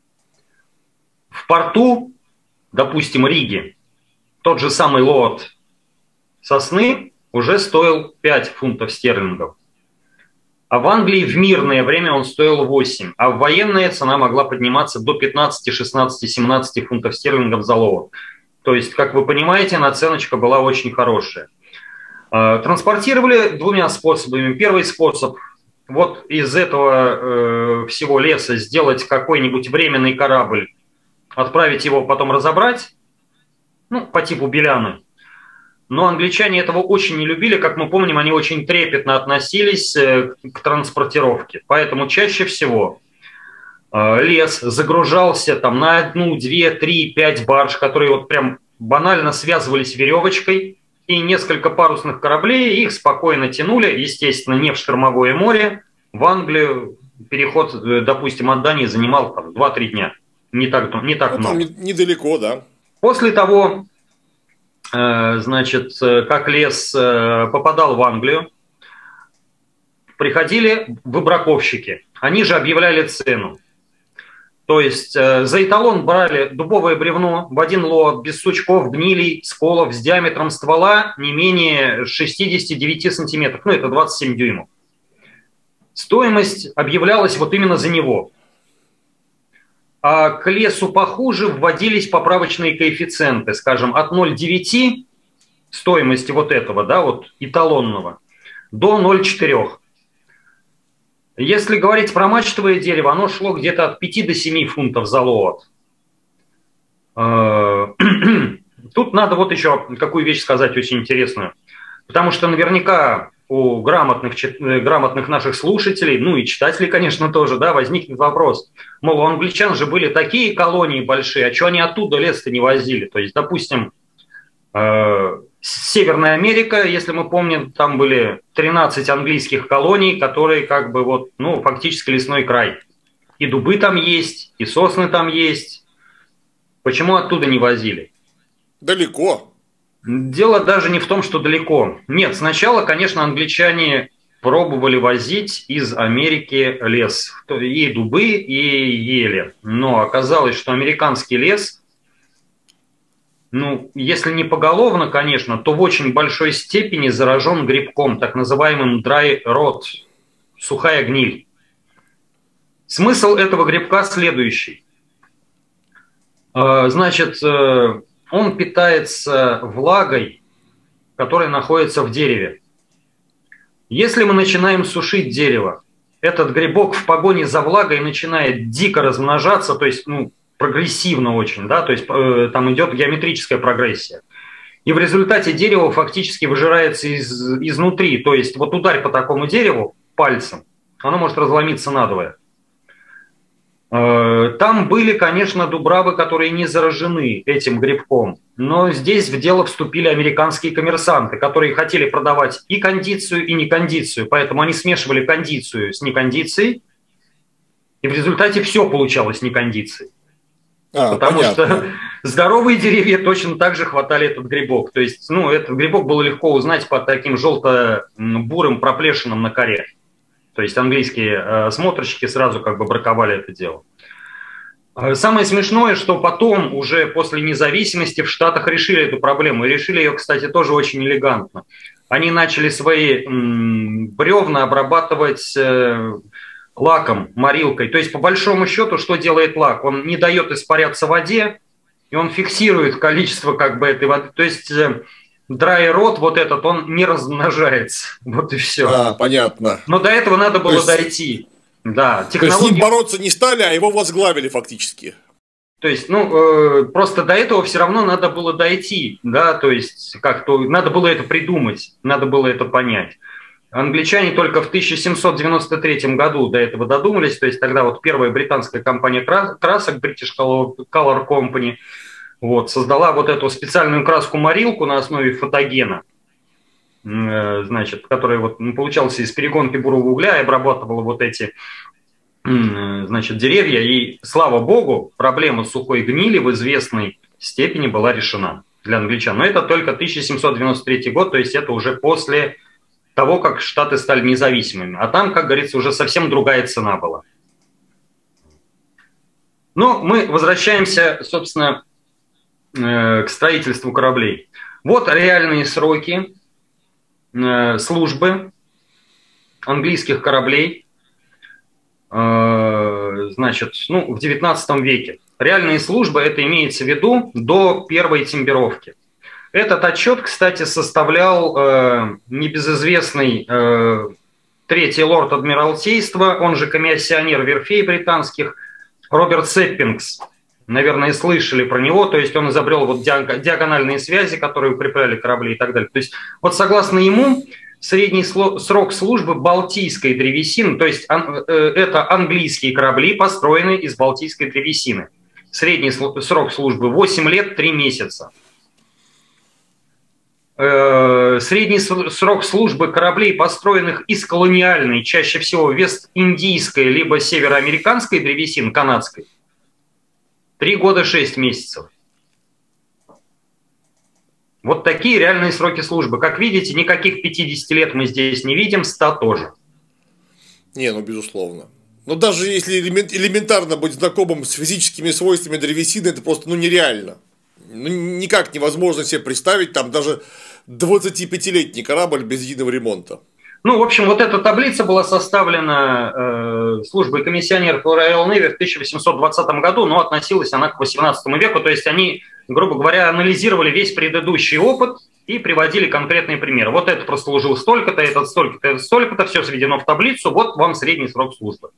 B: В порту, допустим, Риги, тот же самый лот сосны уже стоил 5 фунтов стерлингов. А в Англии в мирное время он стоил 8, а в военное цена могла подниматься до 15, 16, 17 фунтов стерлингов за лот. То есть, как вы понимаете, наценочка была очень хорошая. Транспортировали двумя способами. Первый способ – вот из этого всего леса сделать какой-нибудь временный корабль, отправить его, потом разобрать, ну, по типу Беляны. Но англичане этого очень не любили, как мы помним, они очень трепетно относились к транспортировке. Поэтому чаще всего лес загружался там на 1, 2, 3, 5 барж, которые вот прям банально связывались веревочкой, и несколько парусных кораблей, их спокойно тянули, естественно, не в штормовое море, в Англию. Переход, допустим, от Дании занимал 2-3 дня. Не так много.
A: Недалеко, да.
B: После того, значит, как лес попадал в Англию, приходили выбраковщики. Они же объявляли цену. То есть за эталон брали дубовое бревно в один лот, без сучков, гнилей, сколов, с диаметром ствола не менее 69 сантиметров. Ну, это 27 дюймов. Стоимость объявлялась вот именно за него. А к лесу похуже вводились поправочные коэффициенты, скажем, от 0,9 стоимости вот этого, да, вот эталонного, до 0,4. Если говорить про мачтовое дерево, оно шло где-то от 5 до 7 фунтов за лот. Тут надо вот еще какую вещь сказать очень интересную. Потому что наверняка у грамотных наших слушателей, ну и читателей, конечно, тоже, да, возникнет вопрос. Мол, у англичан же были такие колонии большие, а что они оттуда лес-то не возили? То есть, допустим, Северная Америка, если мы помним, там были 13 английских колоний, которые как бы вот, ну, фактически лесной край. И дубы там есть, и сосны там есть. Почему оттуда не возили?
A: Далеко.
B: Дело даже не в том, что далеко. Нет, сначала, конечно, англичане пробовали возить из Америки лес. И дубы, и ели. Но оказалось, что американский лес ну, если не поголовно, конечно, то в очень большой степени заражен грибком, так называемым dry rot, сухая гниль. Смысл этого грибка следующий. Значит, он питается влагой, которая находится в дереве. Если мы начинаем сушить дерево, этот грибок в погоне за влагой начинает дико размножаться, то есть, ну, прогрессивно очень, да, то есть там идет геометрическая прогрессия. И в результате дерево фактически выжирается изнутри. То есть вот ударь по такому дереву пальцем, оно может разломиться надвое. Там были, конечно, дубравы, которые не заражены этим грибком, но здесь в дело вступили американские коммерсанты, которые хотели продавать и кондицию, и некондицию, поэтому они смешивали кондицию с некондицией, и в результате все получалось некондицией. Потому понятно. Что здоровые деревья точно так же хватали этот грибок. То есть, ну, этот грибок было легко узнать по таким желто-бурым проплешинам на коре. То есть английские смотрщики сразу как бы браковали это дело. Самое смешное, что потом, уже после независимости, в Штатах решили эту проблему. И решили ее, кстати, тоже очень элегантно. Они начали свои бревна обрабатывать лаком, морилкой. То есть, по большому счету, что делает лак? Он не дает испаряться в воде, и он фиксирует количество как бы этой воды. То есть, dry rot вот этот, он не размножается. Вот и все.
A: Понятно.
B: Но до этого надо было дойти. Да,
A: технологии... То есть, с ним бороться не стали, а его возглавили фактически.
B: То есть, ну, просто до этого все равно надо было дойти, да, то есть, как-то надо было это придумать, надо было это понять. Англичане только в 1793 году до этого додумались, то есть тогда вот первая британская компания красок, British Color Company, вот, создала вот эту специальную краску-морилку на основе фотогена, значит, которая вот получалась из перегонки бурого угля и обрабатывала вот эти, значит, деревья. И, слава богу, проблема сухой гнили в известной степени была решена для англичан. Но это только 1793 год, то есть это уже после того, как Штаты стали независимыми. А там, как говорится, уже совсем другая цена была. Но мы возвращаемся, собственно, к строительству кораблей. Вот реальные сроки службы английских кораблей, значит, ну, в 19 веке. Реальные службы, это имеется в виду до первой темперовки. Этот отчет, кстати, составлял небезызвестный третий лорд Адмиралтейства, он же комиссионер верфей британских, Роберт Сеппингс. Наверное, слышали про него, то есть он изобрел вот диагональные связи, которые укрепляли корабли и так далее. То есть вот согласно ему средний срок службы балтийской древесины, то есть это английские корабли, построенные из балтийской древесины. Средний срок службы 8 лет 3 месяца. Средний срок службы кораблей, построенных из колониальной, чаще всего вест-индийской, либо североамериканской древесины, канадской, 3 года 6 месяцев. Вот такие реальные сроки службы. Как видите, никаких 50 лет мы здесь не видим, 100 тоже.
A: Не, ну безусловно. Но даже если элементарно быть знакомым с физическими свойствами древесины, это просто нереально. Ну, никак невозможно себе представить там даже 25-летний корабль без единого ремонта.
B: Ну, в общем, вот эта таблица была составлена службой комиссионеров Royal Navy в 1820 году, но относилась она к 18 веку, то есть они, грубо говоря, анализировали весь предыдущий опыт и приводили конкретные примеры. Вот этот прослужил столько-то, этот столько-то, этот столько-то, все сведено в таблицу, вот вам средний срок службы.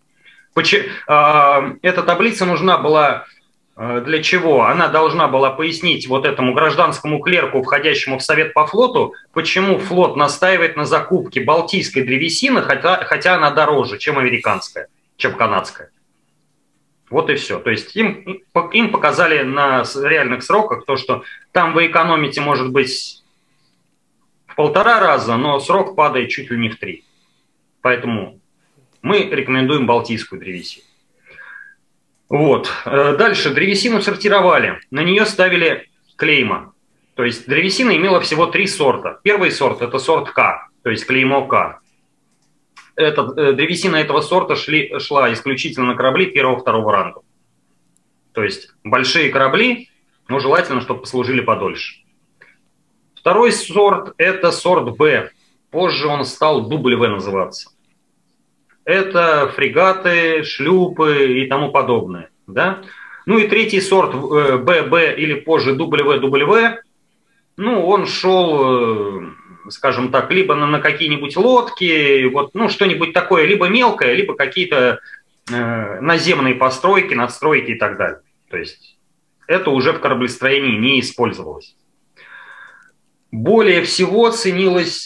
B: Эта таблица нужна была для чего? Она должна была пояснить вот этому гражданскому клерку, входящему в совет по флоту, почему флот настаивает на закупке балтийской древесины, хотя она дороже, чем американская, чем канадская. Вот и все. То есть им показали на реальных сроках то, что там вы экономите, может быть, в 1,5 раза, но срок падает чуть ли не в 3. Поэтому мы рекомендуем балтийскую древесину. Вот. Дальше древесину сортировали, на нее ставили клейма. То есть древесина имела всего 3 сорта. Первый сорт – это сорт К, то есть клеймо К. Древесина этого сорта шла исключительно на корабли 1-2 ранга. То есть большие корабли, но желательно, чтобы послужили подольше. Второй сорт – это сорт Б. Позже он стал W называться. Это фрегаты, шлюпы и тому подобное. Да? Ну и третий сорт ББ или позже WW, ну он шел, скажем так, либо на какие-нибудь лодки, вот, ну что-нибудь такое, либо мелкое, либо какие-то наземные постройки, надстройки и так далее. То есть это уже в кораблестроении не использовалось. Более всего ценилось,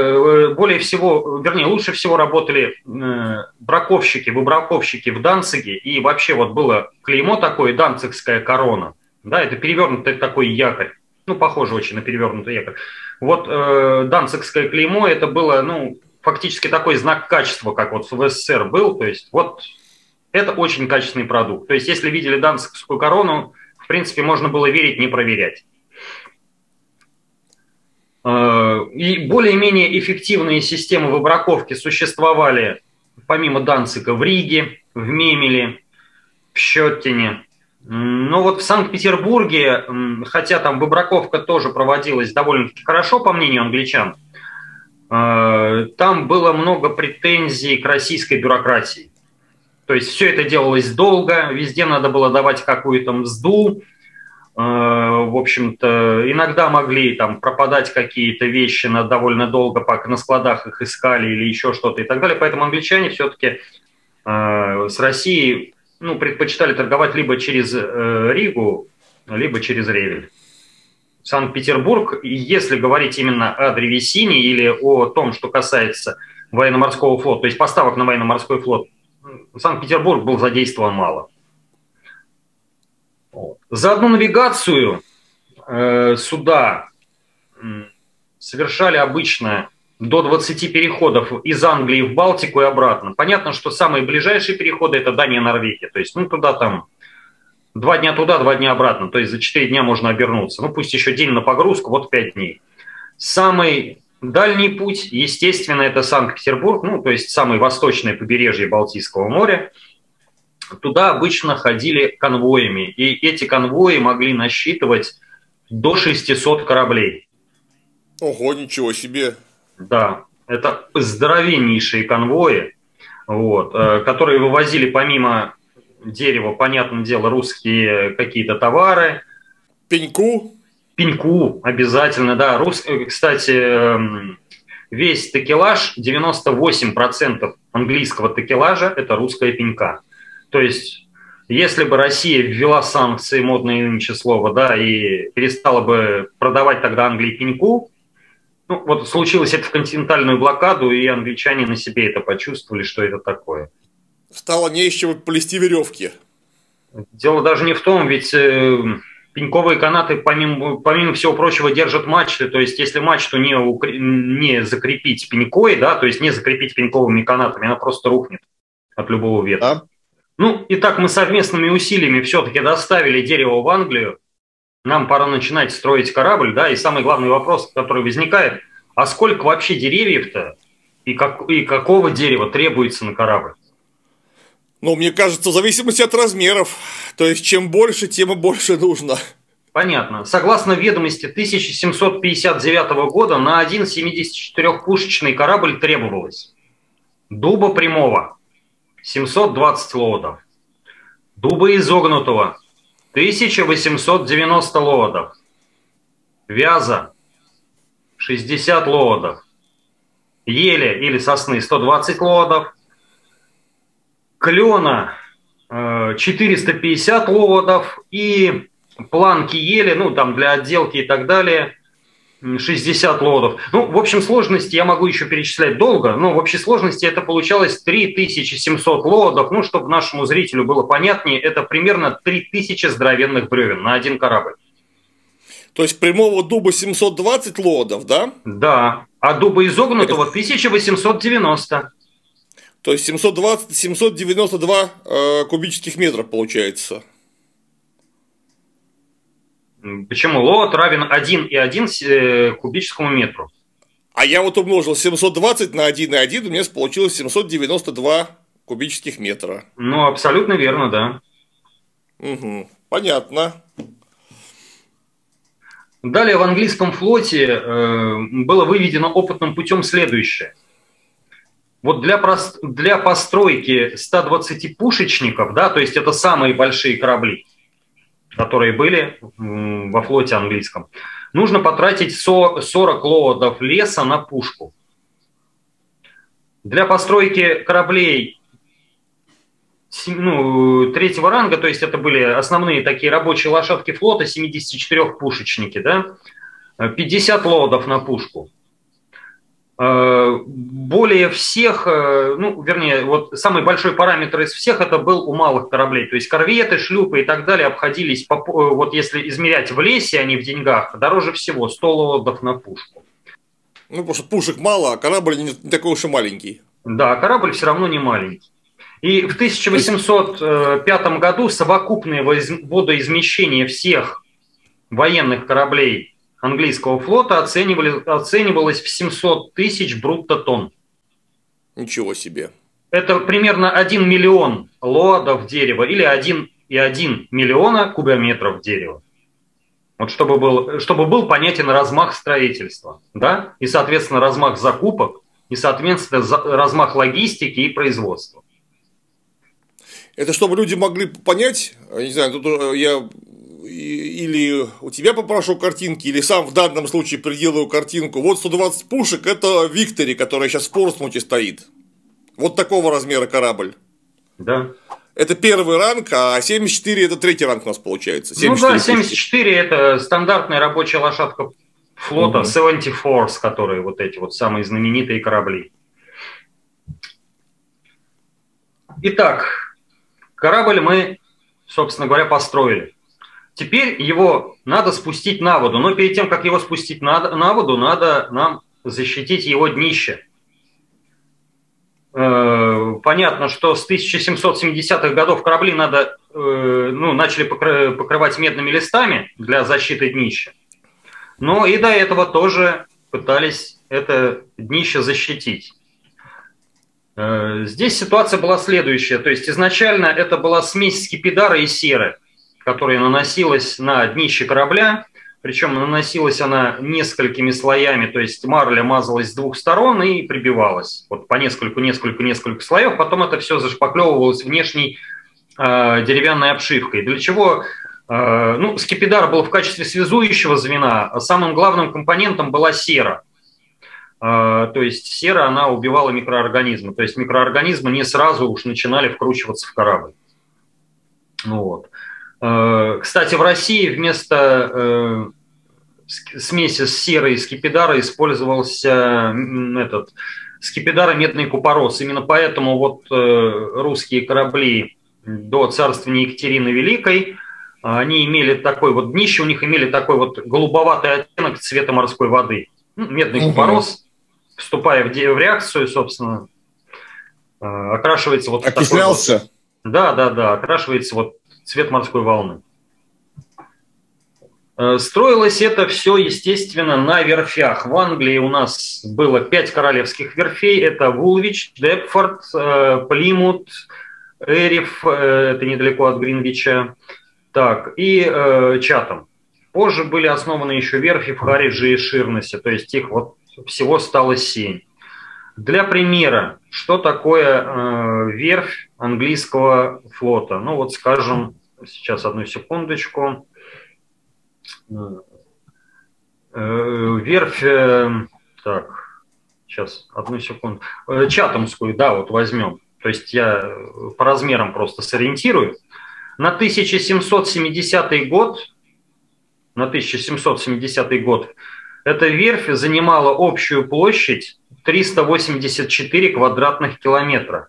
B: лучше всего работали выбраковщики в Данциге, и вообще вот было клеймо такое, данцигская корона, да, это перевернутый такой якорь, ну, похоже очень на перевернутый якорь. Вот данцигское клеймо, это было, ну, фактически такой знак качества, как вот в СССР был, то есть вот это очень качественный продукт. То есть если видели данцигскую корону, в принципе, можно было верить, не проверять. И более-менее эффективные системы выбраковки существовали помимо Данцига в Риге, в Мемеле, в Щеттине. Но вот в Санкт-Петербурге, хотя там выбраковка тоже проводилась довольно-таки хорошо, по мнению англичан, там было много претензий к российской бюрократии. То есть все это делалось долго, везде надо было давать какую-то мзду. В общем-то, иногда могли там пропадать какие-то вещи на довольно долго, пока на складах их искали или еще что-то и так далее. Поэтому англичане все-таки с Россией, ну, предпочитали торговать либо через Ригу, либо через Ревель. Санкт-Петербург, если говорить именно о древесине или о том, что касается военно-морского флота, то есть поставок на военно-морской флот, Санкт-Петербург был задействован мало. За одну навигацию суда совершали обычно до 20 переходов из Англии в Балтику и обратно. Понятно, что самые ближайшие переходы – это Дания, Норвегия. То есть, ну, туда там 2 дня туда, 2 дня обратно. То есть, за 4 дня можно обернуться. Ну, пусть еще день на погрузку, вот 5 дней. Самый дальний путь, естественно, это Санкт-Петербург, ну, то есть, самое восточное побережье Балтийского моря. Туда обычно ходили конвоями, и эти конвои могли насчитывать до 600 кораблей.
A: Ого, ничего себе!
B: Да, это здоровеннейшие конвои, вот, которые вывозили помимо дерева, понятное дело, русские какие-то товары.
A: Пеньку?
B: Пеньку, обязательно, да. Кстати, весь текелаж, 98% английского текелажа – это русская пенька. То есть, если бы Россия ввела санкции, модное нынче слово, да, и перестала бы продавать тогда Англии пеньку, ну, вот случилось это в континентальную блокаду, и англичане на себе это почувствовали, что это такое.
A: Стало не из чего плести веревки.
B: Дело даже не в том, ведь пеньковые канаты, помимо всего прочего, держат мачты. То есть, если мачту не закрепить пенькой, да, то есть не закрепить пеньковыми канатами, она просто рухнет от любого ветра.
A: А?
B: Ну, итак, мы совместными усилиями все-таки доставили дерево в Англию. Нам пора начинать строить корабль, да, и самый главный вопрос, который возникает, а сколько вообще деревьев-то и какого дерева требуется на корабль?
A: Ну, мне кажется, в зависимости от размеров. То есть, чем больше, тем и больше нужно.
B: Понятно. Согласно ведомости 1759 года на один 74-пушечный корабль требовалось дуба прямого 720 лоодов, дуба изогнутого 1890 лоодов, вяза 60 лоодов, ели или сосны 120 лоодов, клена 450 лоодов и планки ели, ну там для отделки и так далее, 60 лоодов. Ну, в общем сложности я могу еще перечислять долго, но в общей сложности это получалось 3700 лоодов. Ну, чтобы нашему зрителю было понятнее, это примерно 3000 здоровенных бревен на один корабль.
A: То есть прямого дуба 720 лоодов, да?
B: Да, а дуба изогнутого 1890.
A: То есть 792 кубических метра получается.
B: Почему? Лоот равен 1,1 кубическому метру.
A: А я вот умножил 720 на 1,1, у меня получилось 792 кубических метра.
B: Ну, абсолютно верно, да.
A: Угу, понятно.
B: Далее в английском флоте было выведено опытным путем следующее. Вот для постройки 120 пушечников, да, то есть это самые большие корабли, которые были во флоте английском, нужно потратить 40 лоадов леса на пушку. Для постройки кораблей третьего ранга, то есть это были основные такие рабочие лошадки флота, 74-пушечники, да, 50 лоадов на пушку. Более всех, вот самый большой параметр из всех это был у малых кораблей. То есть корветы, шлюпы и так далее обходились, вот если измерять в лесе, а не в деньгах, дороже всего 100 лоадов на пушку.
A: Ну, потому что пушек мало, а корабль не такой уж и маленький.
B: Да, корабль все равно не маленький. И в 1805 году совокупное водоизмещение всех военных кораблей английского флота оценивалось в 700 тысяч брутто-тонн.
A: Ничего себе.
B: Это примерно 1 миллион лоадов дерева или 1,1 миллиона кубометров дерева. Вот чтобы был понятен размах строительства, да? И, соответственно, размах закупок, и, соответственно, размах логистики и производства.
A: Это чтобы люди могли понять, не знаю, тут я или у тебя попрошу картинки, или сам в данном случае приделаю картинку. Вот 120 пушек – это Виктори, которая сейчас в Портсмуте стоит. Вот такого размера корабль.
B: Да.
A: Это первый ранг, а 74 – это третий ранг у нас получается.
B: 74 ну да, 74 – это стандартная рабочая лошадка флота, 74, которые вот эти вот самые знаменитые корабли. Итак, корабль мы, собственно говоря, построили. Теперь его надо спустить на воду, но перед тем, как его спустить на воду, надо нам защитить его днище. Понятно, что с 1770-х годов корабли начали покрывать медными листами для защиты днища, но и до этого тоже пытались это днище защитить. Здесь ситуация была следующая, то есть изначально это была смесь скипидара и серы, которая наносилась на днище корабля, причем наносилась она несколькими слоями, то есть марля мазалась с двух сторон и прибивалась вот по несколько слоев, потом это все зашпаклевывалось внешней деревянной обшивкой. Для чего? Скипидар был в качестве связующего звена, а самым главным компонентом была сера. То есть сера, она убивала микроорганизмы, то есть микроорганизмы не сразу уж начинали вкручиваться в корабль. Вот. Кстати, в России вместо смеси с серой и скипидара использовался скипидара-медный купорос. Именно поэтому вот русские корабли до царствования Екатерины Великой, они имели такой вот днище, у них имели такой вот голубоватый оттенок цвета морской воды. Медный купорос, вступая в реакцию, собственно, окрашивается вот
A: окислялся.
B: Такой вот, да, окрашивается вот цвет морской волны. Строилось это все, естественно, на верфях. В Англии у нас было 5 королевских верфей. Это Вулвич, Депфорд, Плимут, Эриф, это недалеко от Гринвича, так, и Чатам. Позже были основаны еще верфи в Харридже и Ширнесе, то есть их вот всего стало 7. Для примера, что такое верфь английского флота? Ну вот скажем, сейчас одну секундочку. Верфь, так, сейчас одну секунду. Чатамскую, да, вот возьмем. То есть я по размерам просто сориентирую. На 1770 год, эта верфь занимала общую площадь 384 квадратных километра.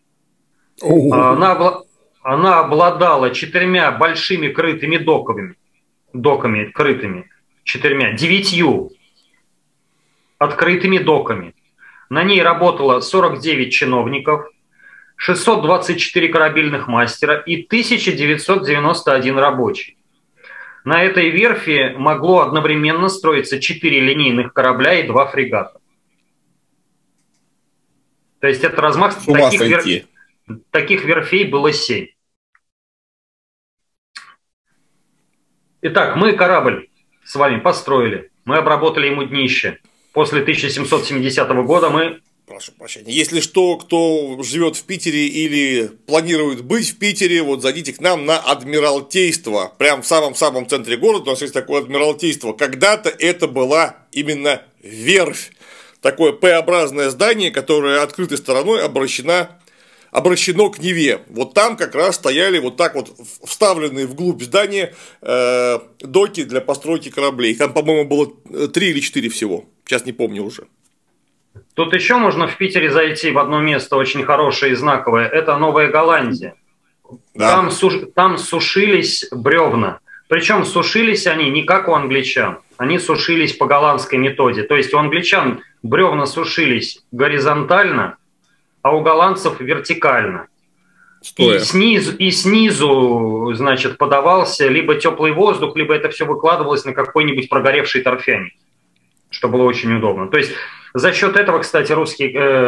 B: Она обладала 4 большими крытыми доками крытыми, 9 открытыми доками. На ней работало 49 чиновников, 624 корабельных мастера и 1991 рабочий. На этой верфи могло одновременно строиться 4 линейных корабля и 2 фрегата. То есть это размах, таких верфей было 7. Итак, мы корабль с вами построили, мы обработали ему днище. После 1770 года мы...
A: Прошу прощения. Если что, кто живет в Питере или планирует быть в Питере, вот зайдите к нам на Адмиралтейство. Прям в самом-самом центре города у нас есть такое Адмиралтейство. Когда-то это была именно верфь. Такое П-образное здание, которое открытой стороной обращено к Неве. Вот там как раз стояли вот так вот вставленные вглубь здания доки для постройки кораблей. Там, по-моему, было 3 или 4 всего. Сейчас не помню уже.
B: Тут еще можно в Питере зайти в одно место очень хорошее и знаковое. Это Новая Голландия. Да. Там сушились бревна. Причем сушились они не как у англичан. Они сушились по голландской методе. То есть у англичан бревна сушились горизонтально, а у голландцев вертикально. И снизу, значит, подавался либо теплый воздух, либо это все выкладывалось на какой-нибудь прогоревший торфяник, что было очень удобно. То есть за счет этого, кстати, русские,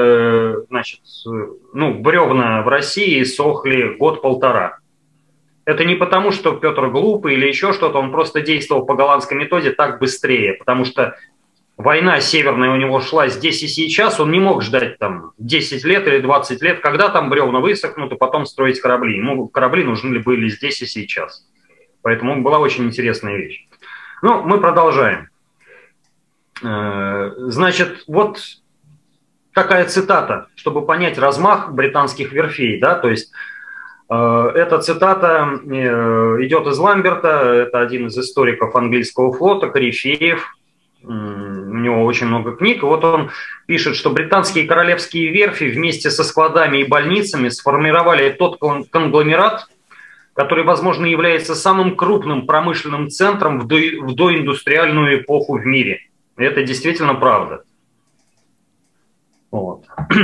B: бревна в России сохли год-полтора. Это не потому, что Петр глупый или еще что-то, он просто действовал по голландской методе так быстрее, потому что война северная у него шла здесь и сейчас, он не мог ждать там 10 лет или 20 лет, когда там бревна высохнут, и потом строить корабли. Ему корабли нужны были здесь и сейчас. Поэтому была очень интересная вещь. Ну, мы продолжаем. Значит, вот такая цитата, чтобы понять размах британских верфей, да, то есть эта цитата идет из Ламберта, это один из историков английского флота, корифеев, у него очень много книг, и вот он пишет, что британские королевские верфи вместе со складами и больницами сформировали тот конгломерат, который, возможно, является самым крупным промышленным центром в доиндустриальную эпоху в мире. И это действительно правда. Вот.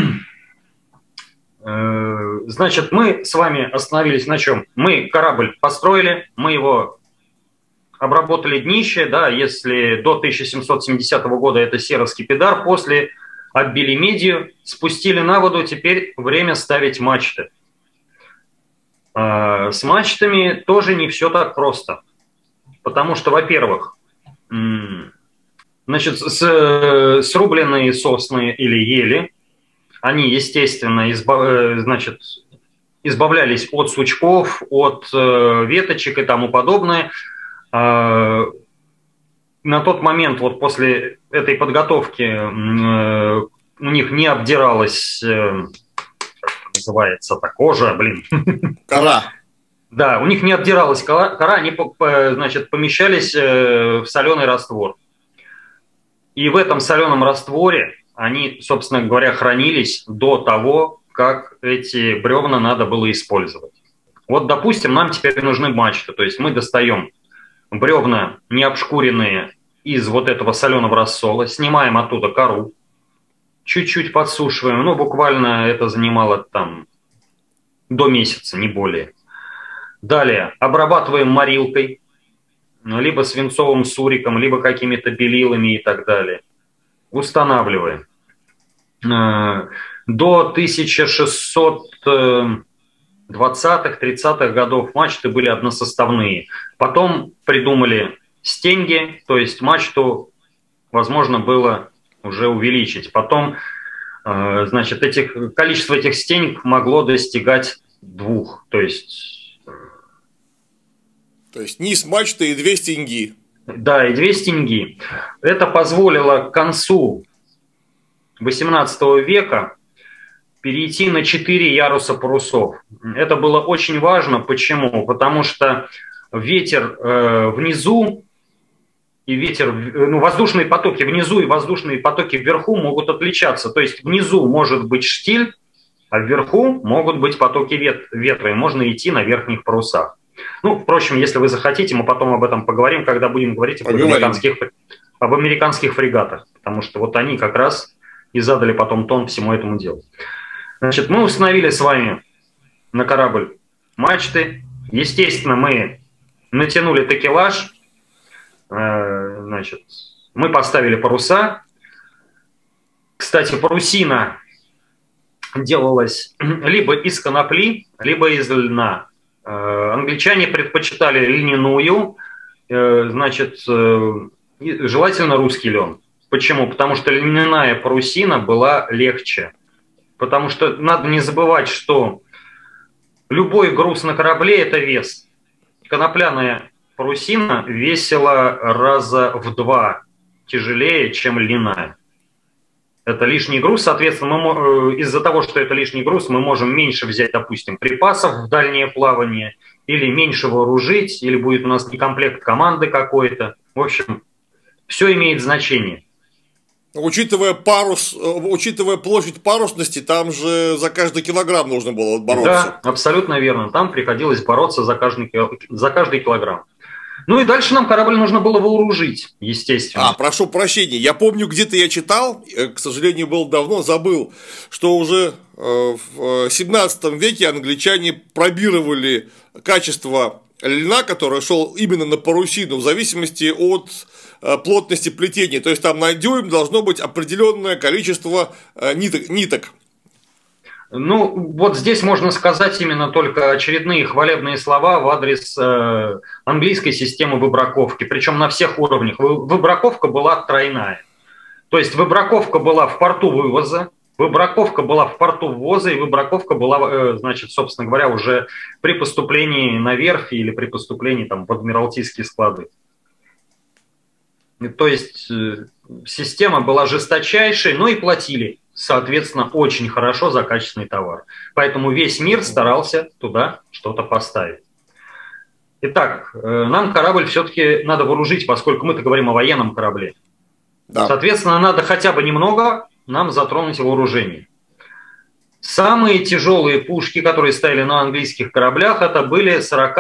B: Значит, мы с вами остановились на чем? Мы корабль построили, мы его обработали днище, да, если до 1770 года это сероскипидар, после оббили медью, спустили на воду, теперь время ставить мачты. С мачтами тоже не все так просто, потому что, во-первых, значит, срубленные сосны или ели, они, естественно, избавлялись от сучков, от веточек и тому подобное. На тот момент, вот после этой подготовки, у них не обдиралась, называется, кожа,
A: Кора.
B: Да, у них не обдиралась кора, они, значит, помещались в соленый раствор. И в этом соленом растворе они, собственно говоря, хранились до того, как эти бревна надо было использовать. Вот, допустим, нам теперь нужны мачты, то есть мы достаем бревна необшкуренные из вот этого соленого рассола, снимаем оттуда кору, чуть-чуть подсушиваем, ну, буквально это занимало там до месяца, не более. Далее обрабатываем морилкой, либо свинцовым суриком, либо какими-то белилами и так далее. Устанавливаем. До 1620-30-х годов мачты были односоставные. Потом придумали стенги, то есть мачту возможно было уже увеличить. Потом, значит, количество этих стенг могло достигать 2. То есть
A: низ мачты и 2 стенги.
B: Да, и 2 стенги. Это позволило к концу XVIII века перейти на 4 яруса парусов. Это было очень важно. Почему? Потому что ветер внизу и воздушные потоки внизу и воздушные потоки вверху могут отличаться. То есть внизу может быть штиль, а вверху могут быть потоки ветра, и можно идти на верхних парусах. Ну, впрочем, если вы захотите, мы потом об этом поговорим, когда будем говорить об американских фрегатах, потому что вот они как раз и задали потом тон всему этому делу. Значит, мы установили с вами на корабль мачты. Естественно, мы натянули такелаж. Значит, мы поставили паруса. Кстати, парусина делалась либо из конопли, либо из льна. Англичане предпочитали льняную, значит, желательно русский лен. Почему? Потому что льняная парусина была легче. Потому что надо не забывать, что любой груз на корабле – это вес. Конопляная парусина весила раза в 2 тяжелее, чем льняная. Это лишний груз, соответственно, из-за того, что это лишний груз, мы можем меньше взять, допустим, припасов в дальнее плавание, или меньше вооружить, или будет у нас некомплект команды какой-то. В общем, все имеет значение.
A: Учитывая площадь парусности, там же за каждый килограмм нужно было бороться.
B: Да, абсолютно верно. Там приходилось бороться за каждый килограмм. Ну и дальше нам корабль нужно было вооружить, естественно.
A: Прошу прощения, я помню, где-то я читал, к сожалению, был давно, забыл, что уже в 17 веке англичане пробировали качество льна, который шел именно на парусину, в зависимости от плотности плетения. То есть там на дюйм должно быть определенное количество ниток.
B: Ну, вот здесь можно сказать именно только очередные хвалебные слова в адрес английской системы выбраковки, причем на всех уровнях. Выбраковка была тройная. То есть выбраковка была в порту вывоза, выбраковка была в порту ввоза, и выбраковка была, значит, собственно говоря, уже при поступлении на верфи или при поступлении там, в адмиралтейские склады. То есть система была жесточайшей, но и платили, соответственно, очень хорошо за качественный товар. Поэтому весь мир старался туда что-то поставить. Итак, нам корабль все-таки надо вооружить, поскольку мы-то говорим о военном корабле. Да. Соответственно, надо хотя бы немного нам затронуть вооружение. Самые тяжелые пушки, которые стояли на английских кораблях, это были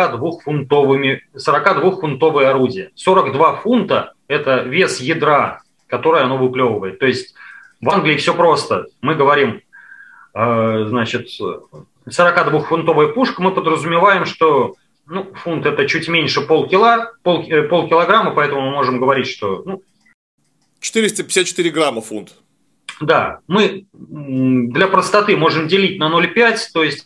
B: 42-фунтовые орудия. 42 фунта – это вес ядра, которое оно выплевывает. То есть в Англии все просто. Мы говорим, значит, 42-фунтовая пушка, мы подразумеваем, что фунт – это чуть меньше полкилограмма, поэтому мы можем говорить, что…
A: 454 грамма фунт.
B: Да, мы для простоты можем делить на 0,5, то есть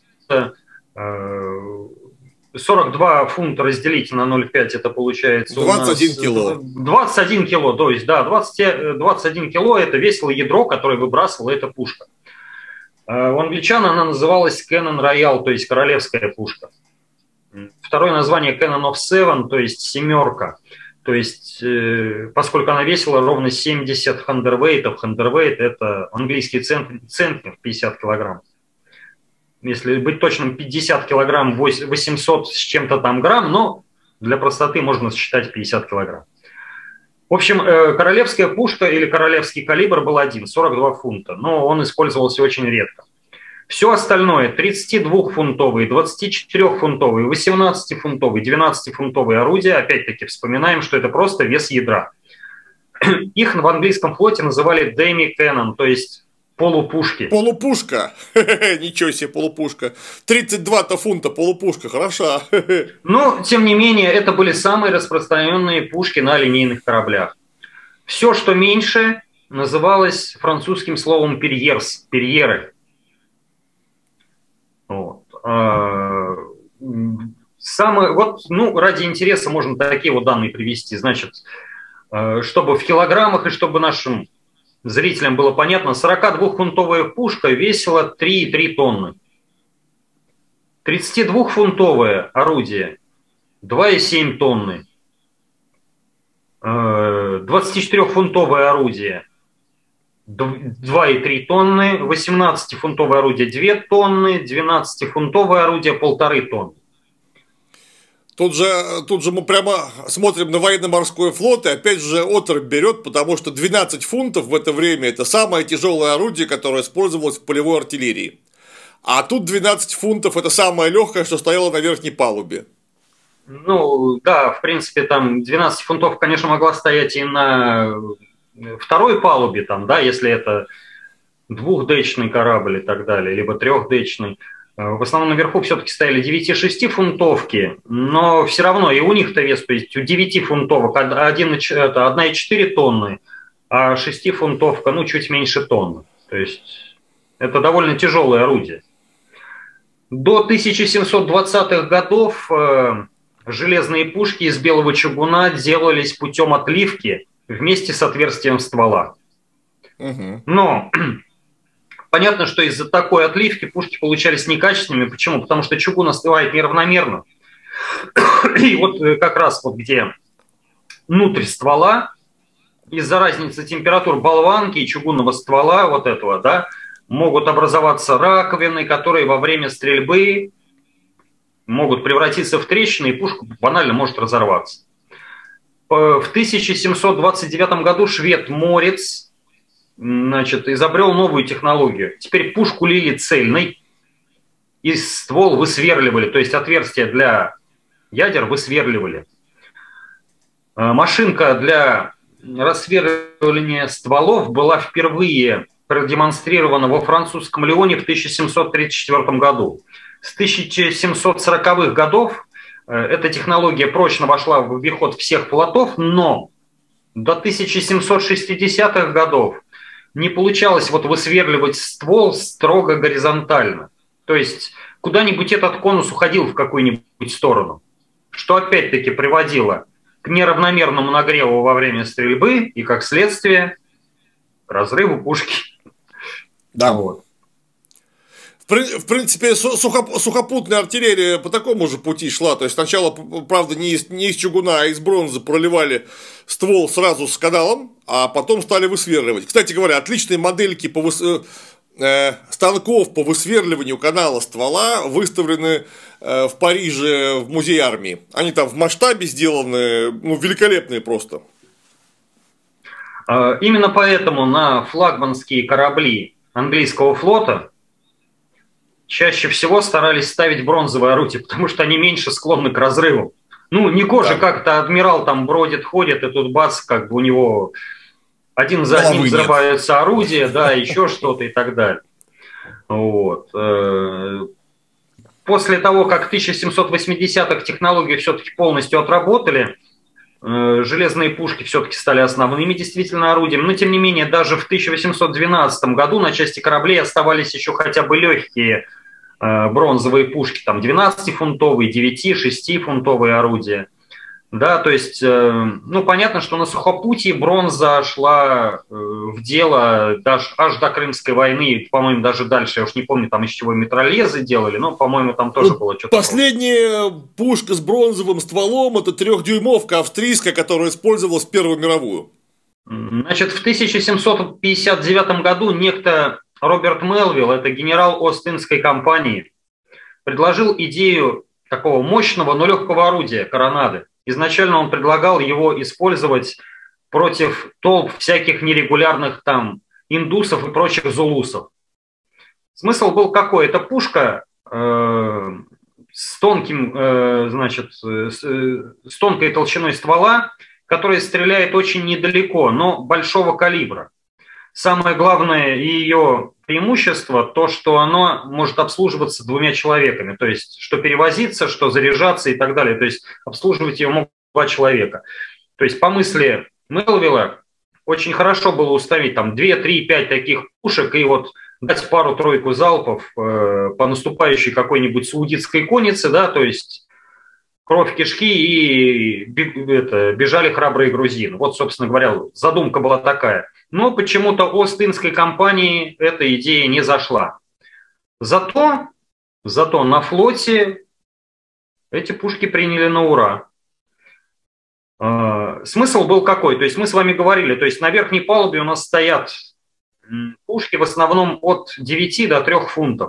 B: 42 фунта разделить на 0,5, это получается
A: 21 кило.
B: 21 кило, то есть, да, 21 кило это весило ядро, которое выбрасывала эта пушка. У англичан она называлась Cannon Royal, то есть королевская пушка. Второе название Cannon of Seven, то есть семерка. То есть, поскольку она весила ровно 70 хандервейтов, хандервейт – это английский центнер, 50 килограмм. Если быть точным, 50 килограмм, 800 с чем-то там грамм, но для простоты можно считать 50 килограмм. В общем, королевская пушка или королевский калибр был один, 42 фунта, но он использовался очень редко. Все остальное, 32-фунтовые, 24-фунтовые, 18-фунтовые, 12-фунтовые орудия, опять-таки вспоминаем, что это просто вес ядра. Их в английском флоте называли demi-cannon, то есть полупушки.
A: Полупушка? Ничего себе, полупушка. 32-то фунта полупушка, хороша.
B: Но, тем не менее, это были самые распространенные пушки на линейных кораблях. Все, что меньше, называлось французским словом перьерс, перьеры. Вот. Ради интереса можно такие вот данные привести. Значит, чтобы в килограммах и чтобы нашим зрителям было понятно, 42-фунтовая пушка весила 3,3 тонны. 32-фунтовое орудие 2,7 тонны. 24-фунтовое орудие 2,3 тонны, 18-фунтовое орудие 2 тонны, 12-фунтовое орудие 1,5 тонны.
A: Тут же мы прямо смотрим на военно-морской флот, и опять же оторопь берет, потому что 12 фунтов в это время – это самое тяжелое орудие, которое использовалось в полевой артиллерии. А тут 12 фунтов – это самое легкое, что стояло на верхней палубе.
B: Ну, да, в принципе, там 12 фунтов, конечно, могла стоять и на второй палубе, там, да, если это двухдечный корабль и так далее, либо трехдечный. В основном наверху все-таки стояли 9,6-фунтовки, но все равно и у них-то вес, то есть у 9-фунтовок 1,4 тонны, а 6-фунтовка, чуть меньше тонны. То есть это довольно тяжелое орудие. До 1720-х годов железные пушки из белого чугуна делались путем отливки вместе с отверстием ствола. Но понятно, что из-за такой отливки пушки получались некачественными. Почему? Потому что чугун остывает неравномерно. И вот как раз вот где внутрь ствола, из-за разницы температур болванки и чугунного ствола вот этого, да, могут образоваться раковины, которые во время стрельбы могут превратиться в трещины, и пушка банально может разорваться. В 1729 году швед Морец, значит, изобрел новую технологию. Теперь пушку лили цельной, и ствол высверливали, то есть отверстия для ядер высверливали. Машинка для рассверливания стволов была впервые продемонстрирована во французском Лионе в 1734 году. С 1740-х годов эта технология прочно вошла в обиход всех флотов, но до 1760-х годов не получалось вот высверливать ствол строго горизонтально. То есть куда-нибудь этот конус уходил в какую-нибудь сторону, что опять-таки приводило к неравномерному нагреву во время стрельбы и, как следствие, к разрыву пушки.
A: Да. Вот. В принципе, сухопутная артиллерия по такому же пути шла. То есть сначала, правда, не из чугуна, а из бронзы проливали ствол сразу с каналом, а потом стали высверливать. Кстати говоря, отличные модельки станков по высверливанию канала ствола выставлены в Париже в музее армии. Они там в масштабе сделаны, ну, великолепные просто.
B: Именно поэтому на флагманские корабли английского флота чаще всего старались ставить бронзовые орудия, потому что они меньше склонны к разрыву. Ну, не коже, да. Как-то адмирал там бродит, ходит, и тут бац, как бы у него один за одним взрываются орудия, да, еще что-то и так далее. Вот. После того, как в 1780-х технологии все-таки полностью отработали, железные пушки все-таки стали основными действительно орудиями, но тем не менее даже в 1812 году на части кораблей оставались еще хотя бы легкие бронзовые пушки, там 12-фунтовые, 9, 6-фунтовые орудия. Да, то есть, ну, понятно, что на сухопутье бронза шла в дело аж до Крымской войны, по-моему, даже дальше, я уж не помню, там из чего mitraillезы делали, но, по-моему, там тоже было что-то.
A: Последняя пушка с бронзовым стволом – это 3-дюймовка австрийская, которая использовалась в Первую мировую.
B: Значит, в 1759 году некто Роберт Мелвилл, это генерал Ост-Индской компании, предложил идею такого мощного, но легкого орудия – коронады. Изначально он предлагал его использовать против толп всяких нерегулярных там индусов и прочих зулусов. Смысл был какой? Это пушка с тонким, значит, с тонкой толщиной ствола, которая стреляет очень недалеко, но большого калибра. Самое главное ее преимущество то, что оно может обслуживаться 2 человеками, то есть что перевозиться, что заряжаться и так далее. То есть обслуживать ее могут 2 человека. То есть по мысли Мелвилла очень хорошо было установить там 2, 3, 5 таких пушек и вот дать пару-тройку залпов по наступающей какой-нибудь саудитской коннице, да, то есть кровь, кишки и бежали храбрые грузины. Вот, собственно говоря, задумка была такая. Но почему-то Ост-Индской компании эта идея не зашла. Зато на флоте эти пушки приняли на ура. Смысл был какой? То есть мы с вами говорили, то есть на верхней палубе у нас стоят пушки в основном от 9 до 3 фунтов.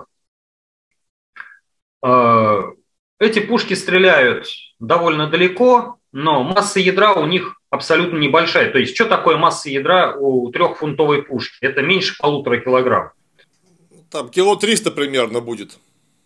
B: Эти пушки стреляют довольно далеко, но масса ядра у них абсолютно небольшая. То есть, что такое масса ядра у 3-фунтовой пушки? Это меньше 1,5 килограмм.
A: Там 300 кило примерно будет.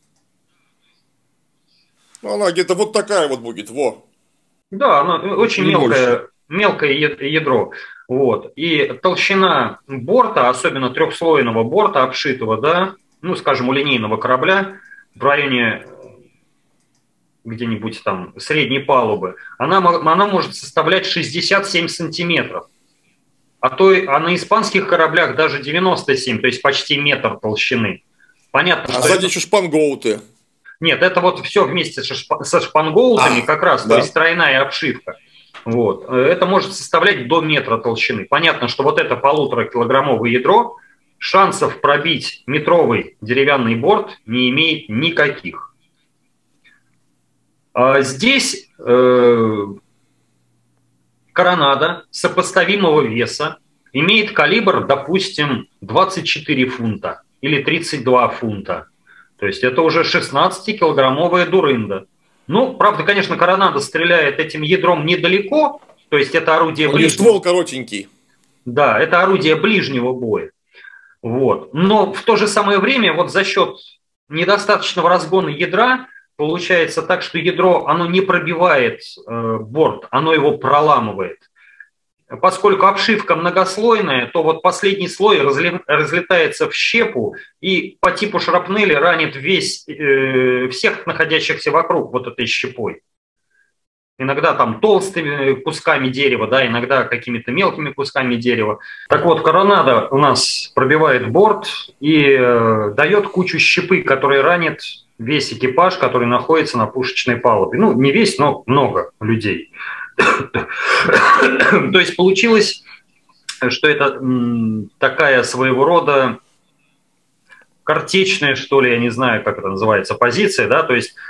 A: Она где-то вот такая вот будет, во.
B: Да, она очень мелкое ядро. Вот. И толщина борта, особенно 3-слойного борта, обшитого, да, ну, скажем, у линейного корабля, в районе где-нибудь там средней палубы, она может составлять 67 сантиметров. А на испанских кораблях даже 97, то есть почти метр толщины. Понятно,
A: что сзади еще шпангоуты.
B: Нет, это вот все вместе со шпангоутами как раз,
A: да.
B: то есть тройная обшивка. Вот. Это может составлять до метра толщины. Понятно, что вот это 1,5-килограммовое ядро шансов пробить метровый деревянный борт не имеет никаких. Здесь коронада сопоставимого веса имеет калибр, допустим, 24 фунта или 32 фунта. То есть это уже 16-килограммовая дурында. Ну, правда, конечно, коронада стреляет этим ядром недалеко, то есть это орудие ближнего.
A: Ствол коротенький.
B: Да, это орудие ближнего боя. Вот. Но в то же самое время вот за счет недостаточного разгона ядра получается так, что ядро оно не пробивает борт, оно его проламывает. Поскольку обшивка многослойная, то вот последний слой разлетается в щепу и по типу шрапнели ранит всех находящихся вокруг вот этой щепой. Иногда там толстыми кусками дерева, да, иногда какими-то мелкими кусками дерева. Так вот, коронада у нас пробивает борт и дает кучу щепы, которая ранит весь экипаж, который находится на пушечной палубе. Ну, не весь, но много людей. То есть получилось, что это такая своего рода картечная, что ли, я не знаю, как это называется, позиция, да, то есть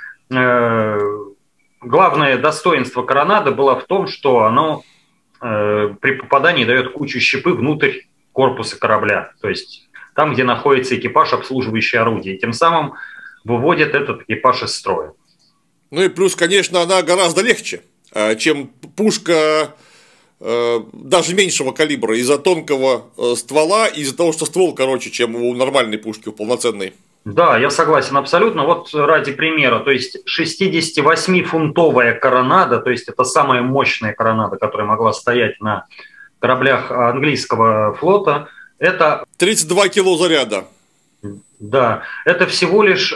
B: главное достоинство коронады было в том, что оно при попадании дает кучу щепы внутрь корпуса корабля, то есть там, где находится экипаж, обслуживающий орудие, и тем самым выводит этот экипаж из строя.
A: Ну и плюс, конечно, она гораздо легче, чем пушка даже меньшего калибра, из-за тонкого ствола, из-за того, что ствол короче, чем у нормальной пушки, у полноценной.
B: Да, я согласен абсолютно. Вот ради примера, то есть 68-фунтовая коронада, то есть это самая мощная коронада, которая могла стоять на кораблях английского флота, это…
A: 32 кило заряда.
B: Да, это всего лишь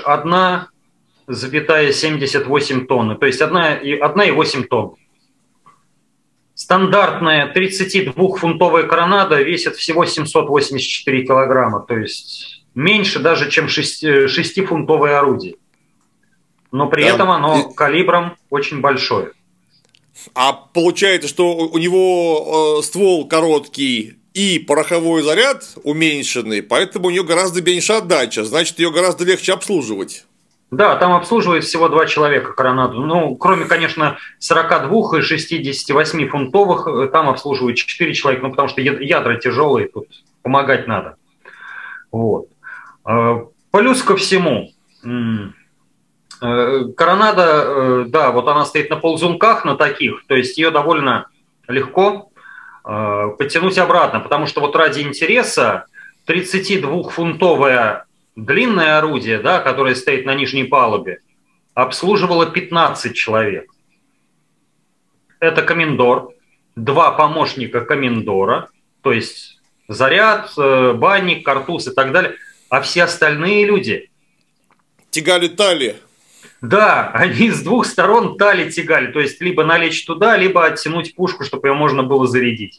B: 1,78 тонны, то есть 1,8 тонн. Стандартная 32-фунтовая коронада весит всего 784 килограмма, то есть меньше даже, чем 6-фунтовое орудие. Но при этом оно калибром очень большое.
A: А получается, что у него ствол короткий и пороховой заряд уменьшенный, поэтому у нее гораздо меньше отдача, значит, ее гораздо легче обслуживать. Да,
B: там обслуживает всего 2 человека коронаду. Ну, кроме, конечно, 42 и 68 фунтовых, там обслуживают 4 человека, ну, потому что ядра тяжелые, тут помогать надо. Вот. Плюс ко всему, коронада, да, вот она стоит на ползунках, на таких, то есть ее довольно легко подтянуть обратно, потому что вот ради интереса 32-фунтовое длинное орудие, да, которое стоит на нижней палубе, обслуживало 15 человек. Это комендор, 2 помощника комендора, то есть заряд, банник, картуз и так далее, а все остальные люди
A: тягали тали.
B: Да, они с 2 сторон тали тягали, то есть либо налечь туда, либо оттянуть пушку, чтобы ее можно было зарядить.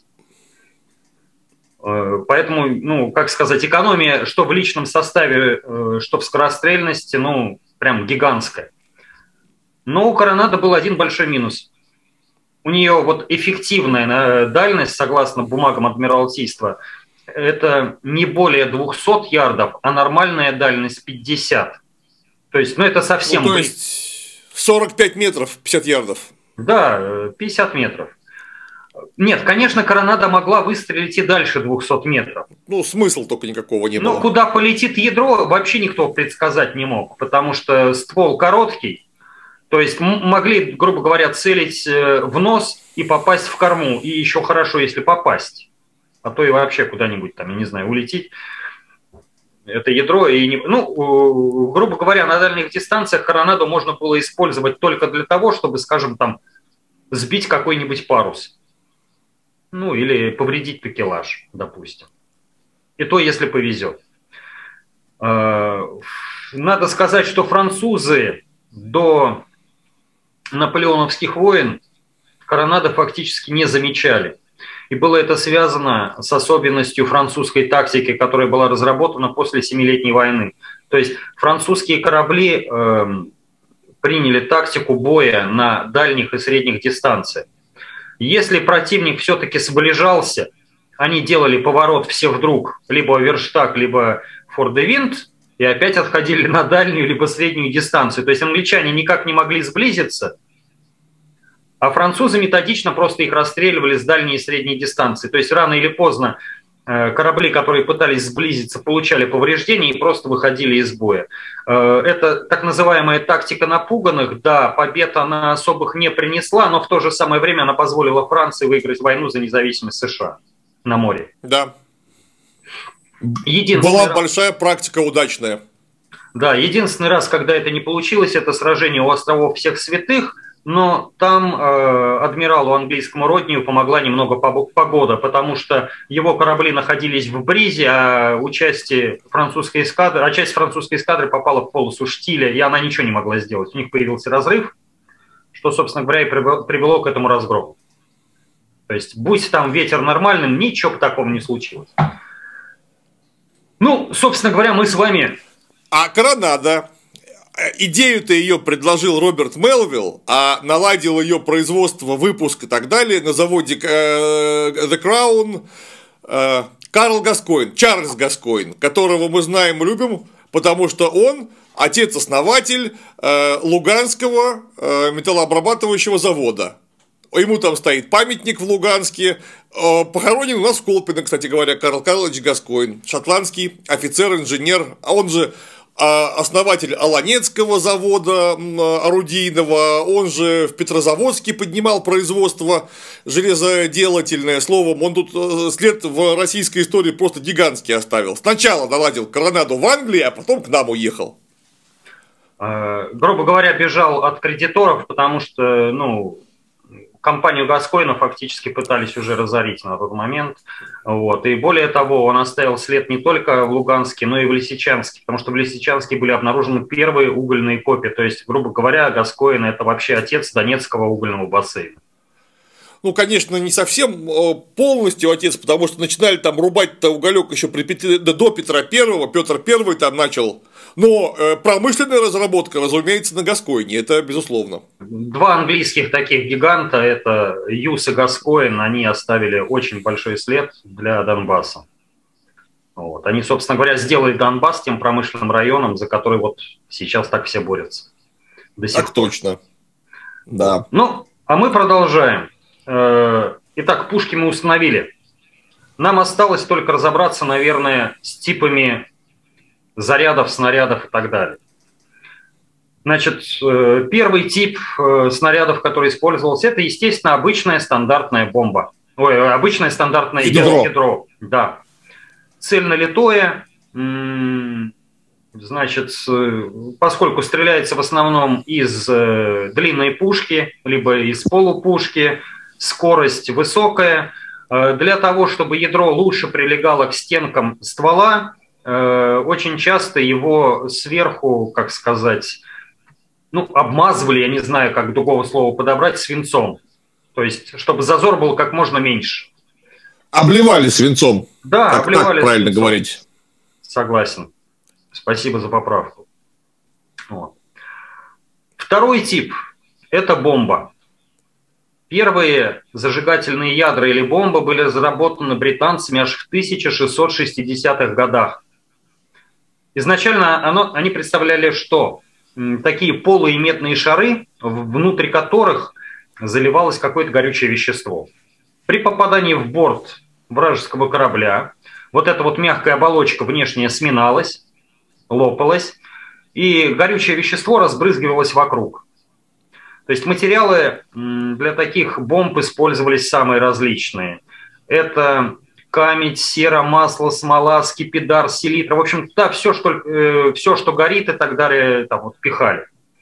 B: Поэтому, ну, как сказать, экономия, что в личном составе, что в скорострельности, ну, прям гигантская. Но у коронады был один большой минус. У нее вот эффективная дальность, согласно бумагам Адмиралтейства, это не более 200 ярдов, а нормальная дальность 50. То есть, ну, это совсем…
A: Ну, то есть 45 метров, 50 ярдов.
B: Да, 50 метров. Нет, конечно, коронада могла выстрелить и дальше 200 метров.
A: Ну, смысла только никакого не было.
B: Но куда полетит ядро, вообще никто предсказать не мог, потому что ствол короткий. То есть могли, грубо говоря, целить в нос и попасть в корму. И еще хорошо, если попасть. А то и вообще куда-нибудь там, я не знаю, улететь. Это ядро, и не… ну, грубо говоря, на дальних дистанциях коронаду можно было использовать только для того, чтобы, скажем, там, сбить какой-нибудь парус. Ну, или повредить такелаж, допустим. И то, если повезет. Надо сказать, что французы до наполеоновских войн коронады фактически не замечали. И было это связано с особенностью французской тактики, которая была разработана после Семилетней войны. То есть французские корабли приняли тактику боя на дальних и средних дистанциях. Если противник все-таки сближался, они делали поворот все вдруг, либо оверштаг, либо фор-де-винт, и опять отходили на дальнюю либо среднюю дистанцию. То есть англичане никак не могли сблизиться, а французы методично просто их расстреливали с дальней и средней дистанции. То есть рано или поздно корабли, которые пытались сблизиться, получали повреждения и просто выходили из боя. Это так называемая тактика напуганных. Да, побед она особых не принесла, но в то же самое время она позволила Франции выиграть войну за независимость США на море.
A: Да. Была большая практика удачная.
B: Да, единственный раз, когда это не получилось, это сражение у островов Всех Святых, но там адмиралу английскому Роднию помогла немного погода, потому что его корабли находились в бризе, а часть французской эскадры попала в полосу штиля, и она ничего не могла сделать. У них появился разрыв, что, собственно говоря, и привело к этому разгрому. То есть, будь там ветер нормальным, ничего бы такого не случилось. Ну, собственно говоря, мы с вами...
A: А Коронадо... Идею-то ее предложил Роберт Мелвилл, а наладил ее производство, выпуск и так далее на заводе The Crown Чарльз Гаскойн, которого мы знаем и любим, потому что он отец-основатель Луганского металлообрабатывающего завода. Ему там стоит памятник в Луганске. Похоронен у нас в Колпино, кстати говоря, Карл Карлович Гаскойн, шотландский офицер-инженер, а он же основатель Аланецкого завода орудийного, он же в Петрозаводске поднимал производство железоделательное. Словом, он тут след в российской истории просто гигантский оставил. Сначала наладил коронаду в Англии, а потом к нам уехал.
B: Грубо говоря, бежал от кредиторов, потому что, ну, компанию Гаскойна фактически пытались уже разорить на тот момент. Вот. И более того, он оставил след не только в Луганске, но и в Лисичанске, потому что в Лисичанске были обнаружены первые угольные копи. То есть, грубо говоря, Гаскойн – это вообще отец Донецкого угольного бассейна.
A: Ну, конечно, не совсем полностью отец, потому что начинали там рубать-то уголек еще до Петра Первого, Петр Первый там начал. Но промышленная разработка, разумеется, на Гаскойне, это безусловно.
B: Два английских таких гиганта, это Юс и Гаскойн, они оставили очень большой след для Донбасса. Вот. Они, собственно говоря, сделали Донбасс тем промышленным районом, за который вот сейчас так все борются. До сих
A: пор.
B: Точно.
A: Да.
B: Ну, а мы продолжаем. Итак, пушки мы установили. Нам осталось только разобраться, наверное, с типами зарядов, снарядов и так далее. Значит, первый тип снарядов, который использовался, это, естественно, обычная стандартная бомба. Обычное стандартное ядро. Да. Цельнолитое. Значит, поскольку стреляется в основном из длинной пушки, либо из полупушки, скорость высокая. Для того, чтобы ядро лучше прилегало к стенкам ствола, очень часто его сверху, как сказать, ну, обмазывали, я не знаю, как другого слова подобрать, свинцом. То есть, чтобы зазор был как можно меньше.
A: Обливали свинцом.
B: Да,
A: как
B: обливали
A: правильно
B: свинцом.
A: Говорить.
B: Согласен. Спасибо за поправку. Вот. Второй тип – это бомба. Первые зажигательные ядра или бомбы были разработаны британцами аж в 1660-х годах. Изначально они представляли что? Такие полые медные шары, внутри которых заливалось какое-то горючее вещество. При попадании в борт вражеского корабля вот эта вот мягкая оболочка внешняя сминалась, лопалась, и горючее вещество разбрызгивалось вокруг. То есть материалы для таких бомб использовались самые различные. Это камедь, сера, масло, смола, скипидар, селитра. В общем, да, все, что горит и так далее, там вот пихали.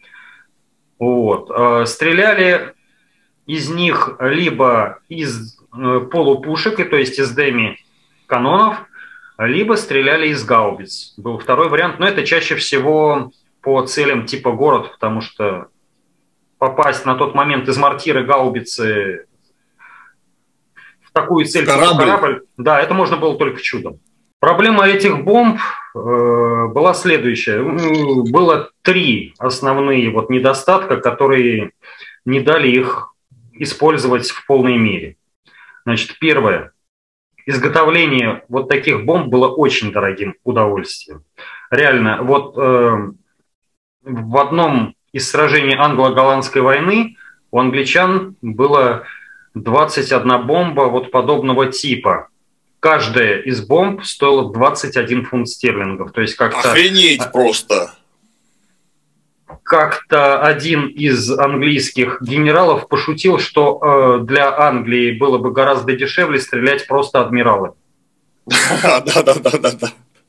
B: Вот. Стреляли из них либо из полупушек, то есть из деми-канонов, либо стреляли из гаубиц. Был второй вариант, но это чаще всего по целям типа город, потому что попасть на тот момент из мортиры, гаубицы в такую цель, как корабль, да, это можно было только чудом. Проблема этих бомб была следующая. Было три основные вот недостатка, которые не дали их использовать в полной мере. Значит, первое. Изготовление вот таких бомб было очень дорогим удовольствием. Реально, вот в одном из сражений англо-голландской войны у англичан было 21 бомба вот подобного типа. Каждая из бомб стоила 21 фунт стерлингов. То есть как-то...
A: Охренеть просто!
B: Как-то один из английских генералов пошутил, что для Англии было бы гораздо дешевле стрелять просто адмиралы.
A: Да.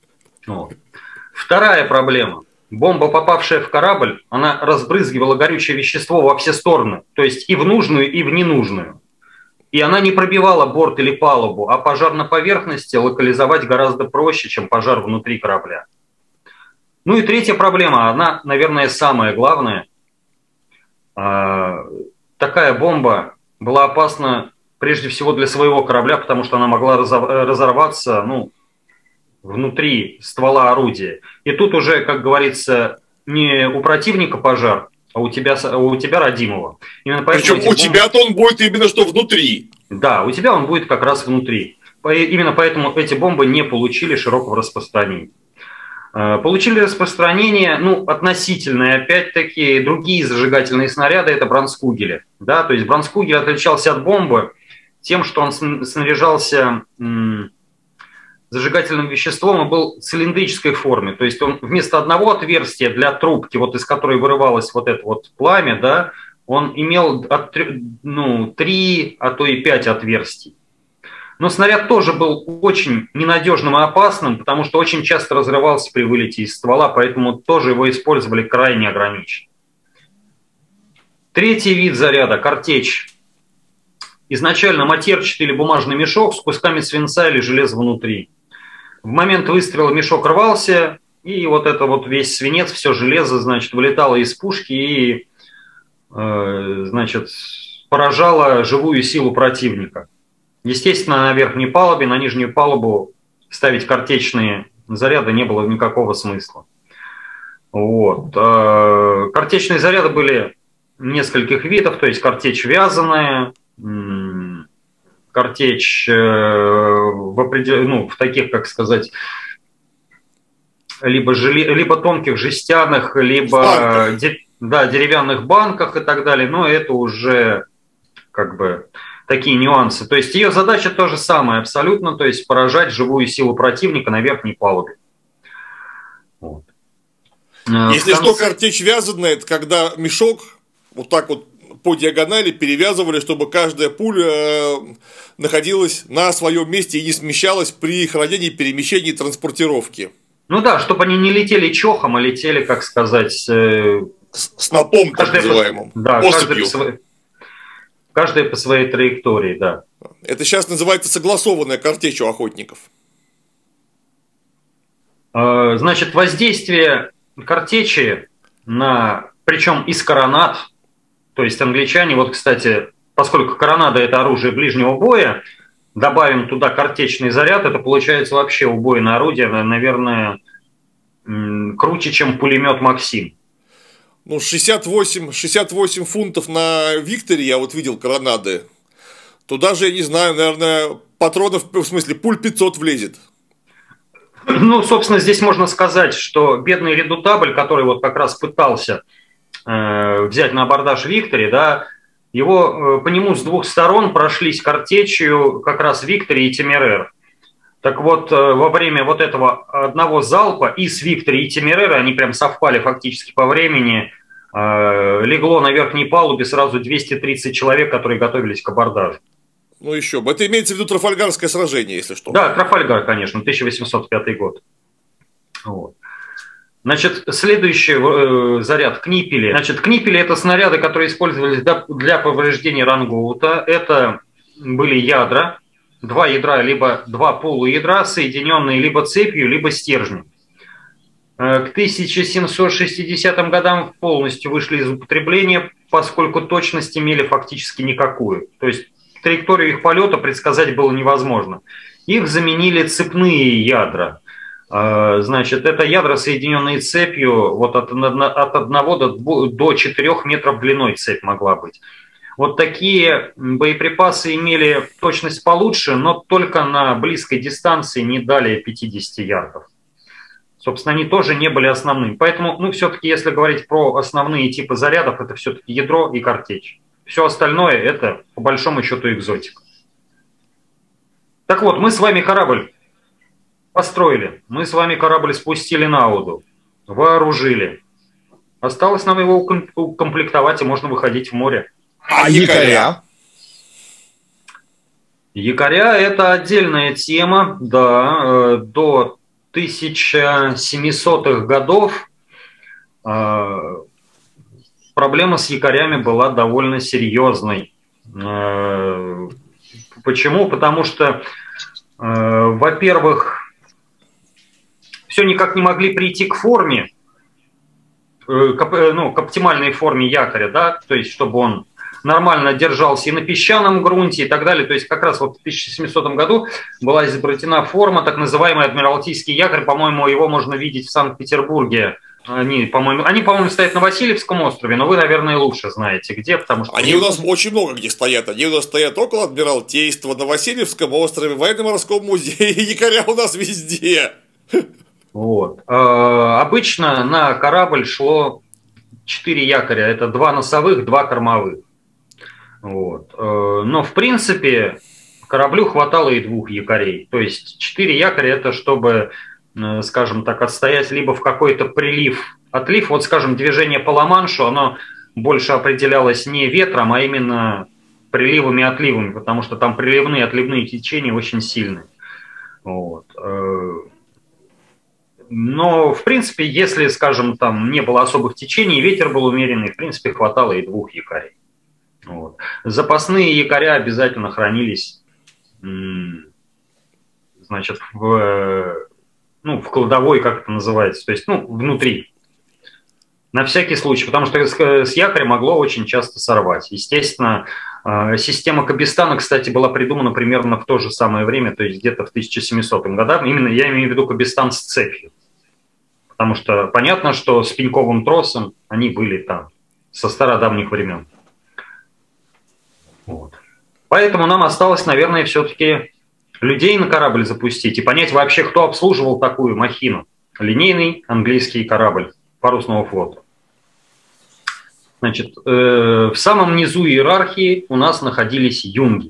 B: Вторая проблема. Бомба, попавшая в корабль, она разбрызгивала горючее вещество во все стороны, то есть и в нужную, и в ненужную. И она не пробивала борт или палубу, а пожар на поверхности локализовать гораздо проще, чем пожар внутри корабля. Ну и третья проблема, она, наверное, самая главная. Такая бомба была опасна прежде всего для своего корабля, потому что она могла разорваться, ну, внутри ствола орудия. И тут уже, как говорится, не у противника пожар, а у тебя родимого.
A: Причем у тебя-то он будет именно что внутри.
B: Да, у тебя он будет как раз внутри. Именно поэтому эти бомбы не получили широкого распространения. Получили распространение, ну, относительное, опять-таки, другие зажигательные снаряды – это бранскугели. Да? То есть бранскугель отличался от бомбы тем, что он снаряжался зажигательным веществом и был в цилиндрической форме. То есть он вместо одного отверстия для трубки, вот из которой вырывалось вот это вот пламя, да, он имел 3, а то и 5 отверстий. Но снаряд тоже был очень ненадежным и опасным, потому что очень часто разрывался при вылете из ствола, поэтому тоже его использовали крайне ограниченно. Третий вид заряда – картечь. Изначально матерчатый или бумажный мешок с кусками свинца или железа внутри. В момент выстрела мешок рвался, и вот это вот весь свинец, все железо, значит, вылетало из пушки и, значит, поражало живую силу противника. Естественно, на верхней палубе, на нижнюю палубу ставить картечные заряды не было никакого смысла. Вот. Картечные заряды были нескольких видов, то есть картечь вязаная, картечь в таких, как сказать, либо тонких жестяных, либо деревянных банках и так далее, но это уже как бы такие нюансы. То есть ее задача то же самое абсолютно, то есть поражать живую силу противника на верхней палубе. Вот.
A: Если что, картечь вязаная, это когда мешок вот так вот по диагонали перевязывали, чтобы каждая пуля находилась на своем месте и не смещалась при хранении, перемещении, транспортировке.
B: Ну да, чтобы они не летели чохом, а летели, как сказать...
A: снопом, так называемым.
B: Да, каждая по своей траектории, да.
A: Это сейчас называется согласованная картечь у охотников.
B: Значит, воздействие картечи причем из коронад, то есть англичане, вот, кстати, поскольку коронада – это оружие ближнего боя, добавим туда картечный заряд, это получается вообще убойное орудие, наверное, круче, чем пулемет «Максим».
A: Ну, 68 фунтов на Викторе, я вот видел коронады. Туда же, я не знаю, наверное, патронов, в смысле, пуль 500 влезет.
B: Ну, собственно, здесь можно сказать, что бедный редутабль, который вот как раз пытался взять на абордаж Викторе, да, по нему с двух сторон прошлись картечью как раз Викторе и Темерер. Так вот, во время вот этого одного залпа и с Виктори, и Темерера, они прям совпали фактически по времени, легло на верхней палубе сразу 230 человек, которые готовились к абордажу.
A: Ну еще бы. Это имеется в виду Трафальгарское сражение, если что.
B: Да, Трафальгар, конечно, 1805 год. Вот. Значит, следующий заряд – книпели. Значит, книпели – это снаряды, которые использовались для повреждения рангоута. Это были ядра. 2 ядра, либо 2 полуядра, соединенные либо цепью, либо стержнем. К 1760 годам полностью вышли из употребления, поскольку точность имели фактически никакую. То есть траекторию их полета предсказать было невозможно. Их заменили цепные ядра. Значит, это ядра, соединенные цепью, вот от 1 до 4 метров длиной цепь могла быть. Вот такие боеприпасы имели точность получше, но только на близкой дистанции, не далее 50 ярдов. Собственно, они тоже не были основными. Поэтому, ну, все-таки, если говорить про основные типы зарядов, это все-таки ядро и картечь. Все остальное – это, по большому счету, экзотика. Так вот, мы с вами корабль построили, мы с вами корабль спустили на воду, вооружили. Осталось нам его укомплектовать, и можно выходить в море.
A: А якоря?
B: Якоря – это отдельная тема, да, до 1700-х годов проблема с якорями была довольно серьезной. Почему? Потому что, во-первых, все никак не могли прийти к форме, к оптимальной форме якоря, да, то есть чтобы он нормально держался и на песчаном грунте и так далее. То есть как раз вот в 1700 году была изобретена форма, так называемый адмиралтейский якорь, по-моему, его можно видеть в Санкт-Петербурге. Они, по-моему, стоят на Васильевском острове, но вы, наверное, лучше знаете, где, потому что...
A: Они у нас очень много где стоят. Они у нас стоят около Адмиралтейства, на Васильевском острове, в военно-морском музее, якоря у нас везде.
B: Вот. Обычно на корабль шло 4 якоря. Это 2 носовых, 2 кормовых. Вот. Но, в принципе, кораблю хватало и 2 якорей. То есть 4 якоря – это чтобы, скажем так, отстоять либо в какой-то прилив, отлив. Вот, скажем, движение по Ла-Маншу, оно больше определялось не ветром, а именно приливами и отливами, потому что там приливные и отливные течения очень сильные. Вот. Но, в принципе, если, скажем, там не было особых течений, ветер был умеренный, в принципе, хватало и 2 якорей. Вот. Запасные якоря обязательно хранились, значит, в кладовой, как это называется, то есть, внутри. На всякий случай, потому что с якоря могло очень часто сорвать. Естественно, система Кабестана, кстати, была придумана примерно в то же самое время, то есть где-то в 1700 годах. Именно я имею в виду Кабестан с цепью. Потому что понятно, что с пеньковым тросом они были там со стародавних времен. Вот. Поэтому нам осталось, наверное, все-таки людей на корабль запустить и понять вообще, кто обслуживал такую махину. Линейный английский корабль парусного флота. Значит, в самом низу иерархии у нас находились юнги.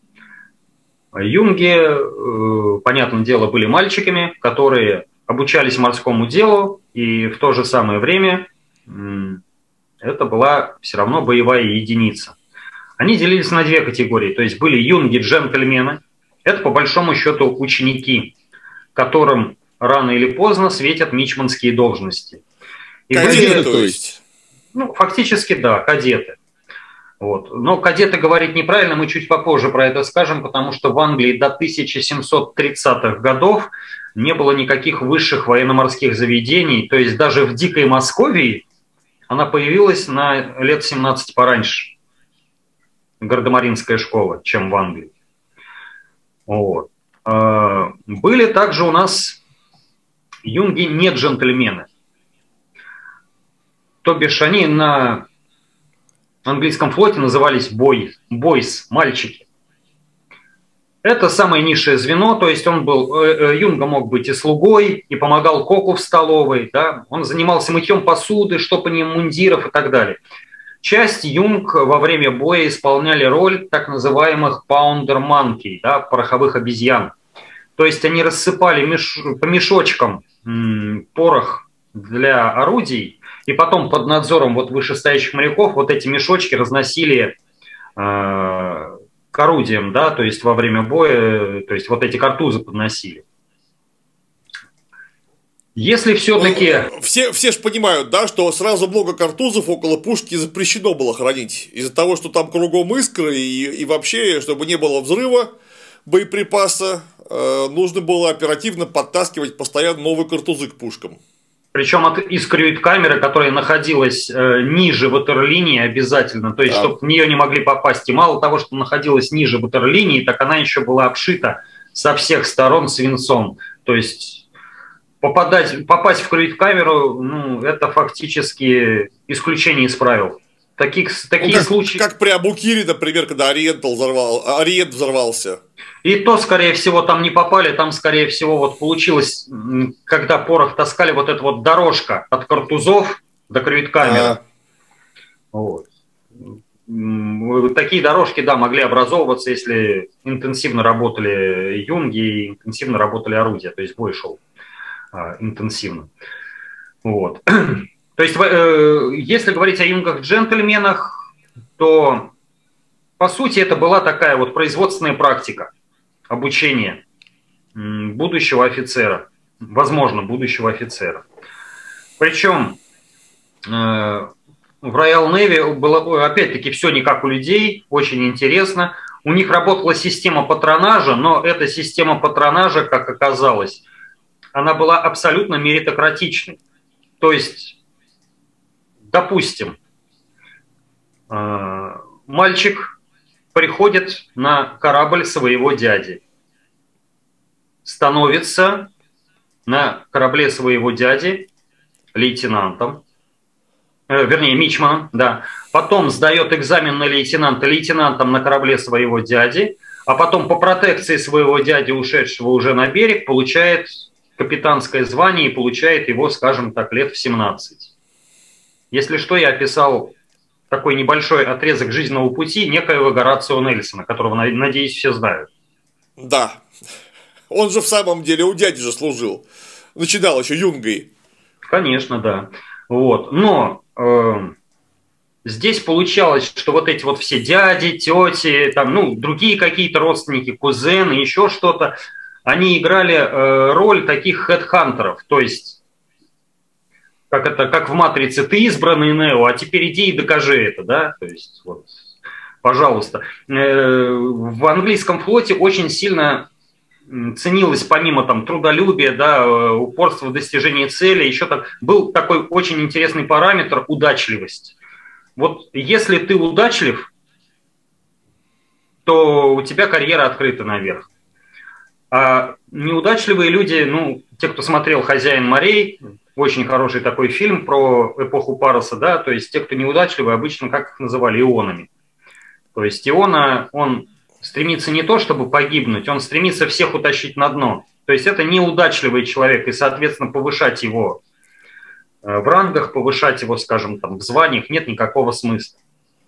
B: Юнги, понятное дело, были мальчиками, которые обучались морскому делу, и в то же самое время это была все равно боевая единица. Они делились на 2 категории, то есть были юнги-джентльмены, это по большому счету ученики, которым рано или поздно светят мичманские должности. И
A: кадеты, то есть?
B: Фактически, да, кадеты. Вот. Но кадеты говорить неправильно, мы чуть попозже про это скажем, потому что в Англии до 1730-х годов не было никаких высших военно-морских заведений, то есть даже в Дикой Московии она появилась на лет 17 пораньше, гардемаринская школа, чем в Англии. Вот. Были также у нас юнги не джентльмены. То бишь они на английском флоте назывались бойс, мальчики. Это самое низшее звено, то есть он был, юнга мог быть и слугой, и помогал коку в столовой, да? Он занимался мытьем посуды, штопанием мундиров и так далее. Часть юнг во время боя исполняли роль так называемых паундер-манки, да, пороховых обезьян. То есть они рассыпали по мешочкам порох для орудий, и потом под надзором вот вышестоящих моряков вот эти мешочки разносили к орудиям, да, то есть во время боя, то есть вот эти картузы подносили. Если все-таки...
A: Все ж понимают, да, что сразу много картузов около пушки запрещено было хранить. Из-за того, что там кругом искры и вообще, чтобы не было взрыва боеприпаса, нужно было оперативно подтаскивать постоянно новые картузы к пушкам.
B: Причем из кают-камеры, которая находилась ниже ватерлинии обязательно, то есть чтобы в нее не могли попасть. И мало того, что находилась ниже ватерлинии, так она еще была обшита со всех сторон свинцом. То есть попасть в кают-камеру, ну, это фактически исключение из правил. Такие случаи...
A: Как при Абу-Кире, например, когда Ориент взорвался.
B: И то, скорее всего, там не попали, там, скорее всего, вот получилось, когда порох таскали, вот эта вот дорожка от картузов до кают-камеры. Вот. Такие дорожки, да, могли образовываться, если интенсивно работали юнги и интенсивно работали орудия, то есть бой шел интенсивно. Вот. То есть, если говорить о юнгах-джентльменах, то, по сути, это была такая вот производственная практика обучения будущего офицера, возможно, будущего офицера. Причем в Royal Navy было, опять-таки, все не как у людей, очень интересно. У них работала система патронажа, но эта система патронажа, как оказалось, она была абсолютно меритократичной. То есть, допустим, мальчик приходит на корабль своего дяди, становится на корабле своего дяди лейтенантом, вернее, мичманом, да. Потом сдает экзамен на лейтенанта лейтенантом на корабле своего дяди, а потом по протекции своего дяди, ушедшего уже на берег, получает капитанское звание и получает его, скажем так, лет в 17. Если что, я описал такой небольшой отрезок жизненного пути некоего Горацио Нельсона, которого, надеюсь, все знают.
A: Да. Он же в самом деле у дяди же служил. Начинал еще юнгой.
B: Конечно, да. Вот. Но здесь получалось, что вот эти вот все дяди, тети, там, ну, другие какие-то родственники, кузены, еще что-то, они играли роль таких хедхантеров. То есть, как в «Матрице», ты избранный Нео, а теперь иди и докажи это, да? То есть, вот, пожалуйста. В английском флоте очень сильно ценилось, помимо там трудолюбия, да, упорства в достижении цели, еще был такой очень интересный параметр – удачливость. Вот если ты удачлив, то у тебя карьера открыта наверх. А неудачливые люди, ну, те, кто смотрел «Хозяин морей», очень хороший такой фильм про эпоху Паруса, да, то есть те, кто неудачливые, обычно как их называли, ионами. То есть Иона, он стремится не то, чтобы погибнуть, он стремится всех утащить на дно. То есть это неудачливый человек, и, соответственно, повышать его в рангах, повышать его, скажем, там, в званиях нет никакого смысла.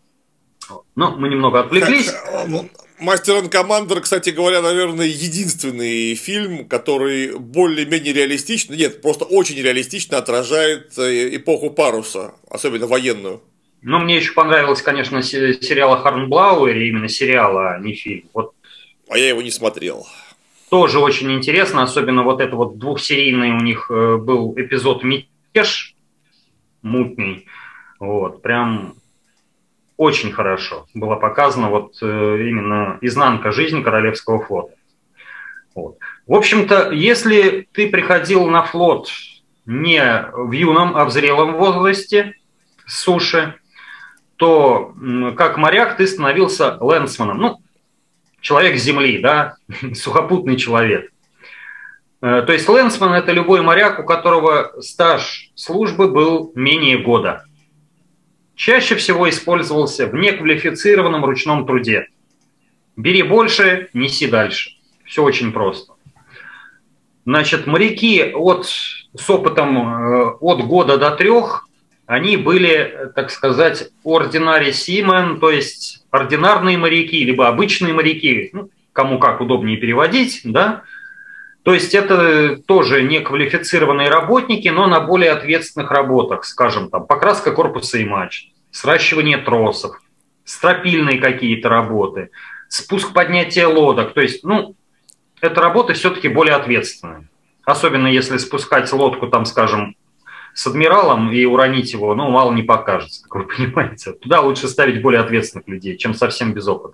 B: Но мы немного отвлеклись.
A: «Мастер энд Командер», кстати говоря, наверное, единственный фильм, который более-менее реалистично, нет, просто очень реалистично отражает эпоху Паруса, особенно военную.
B: Ну, мне еще понравилось, конечно, сериал о Хорнблауэре, именно сериал, а не фильм. Вот.
A: А я его не смотрел.
B: Тоже очень интересно, особенно вот это вот двухсерийный у них был эпизод «Мятеж», мутный, вот, прям очень хорошо была показана вот именно изнанка жизни Королевского флота. Вот. В общем-то, если ты приходил на флот не в юном, а в зрелом возрасте с суши, то как моряк ты становился лэнсманом, ну, человек земли, да, сухопутный человек. То есть лэнсман – это любой моряк, у которого стаж службы был менее года. Чаще всего использовался в неквалифицированном ручном труде. Бери больше, неси дальше. Все очень просто. Значит, моряки с опытом от года до 3, они были, так сказать, ordinary seamen, то есть ординарные моряки, либо обычные моряки, ну, кому как удобнее переводить, да. То есть это тоже неквалифицированные работники, но на более ответственных работах, скажем, там, покраска корпуса и мачт, сращивание тросов, стропильные какие-то работы, спуск поднятия лодок. То есть, ну, это работы все-таки более ответственные. Особенно если спускать лодку, там, скажем, с адмиралом и уронить его, ну, мало не покажется, как вы понимаете. Туда лучше ставить более ответственных людей, чем совсем без опыта.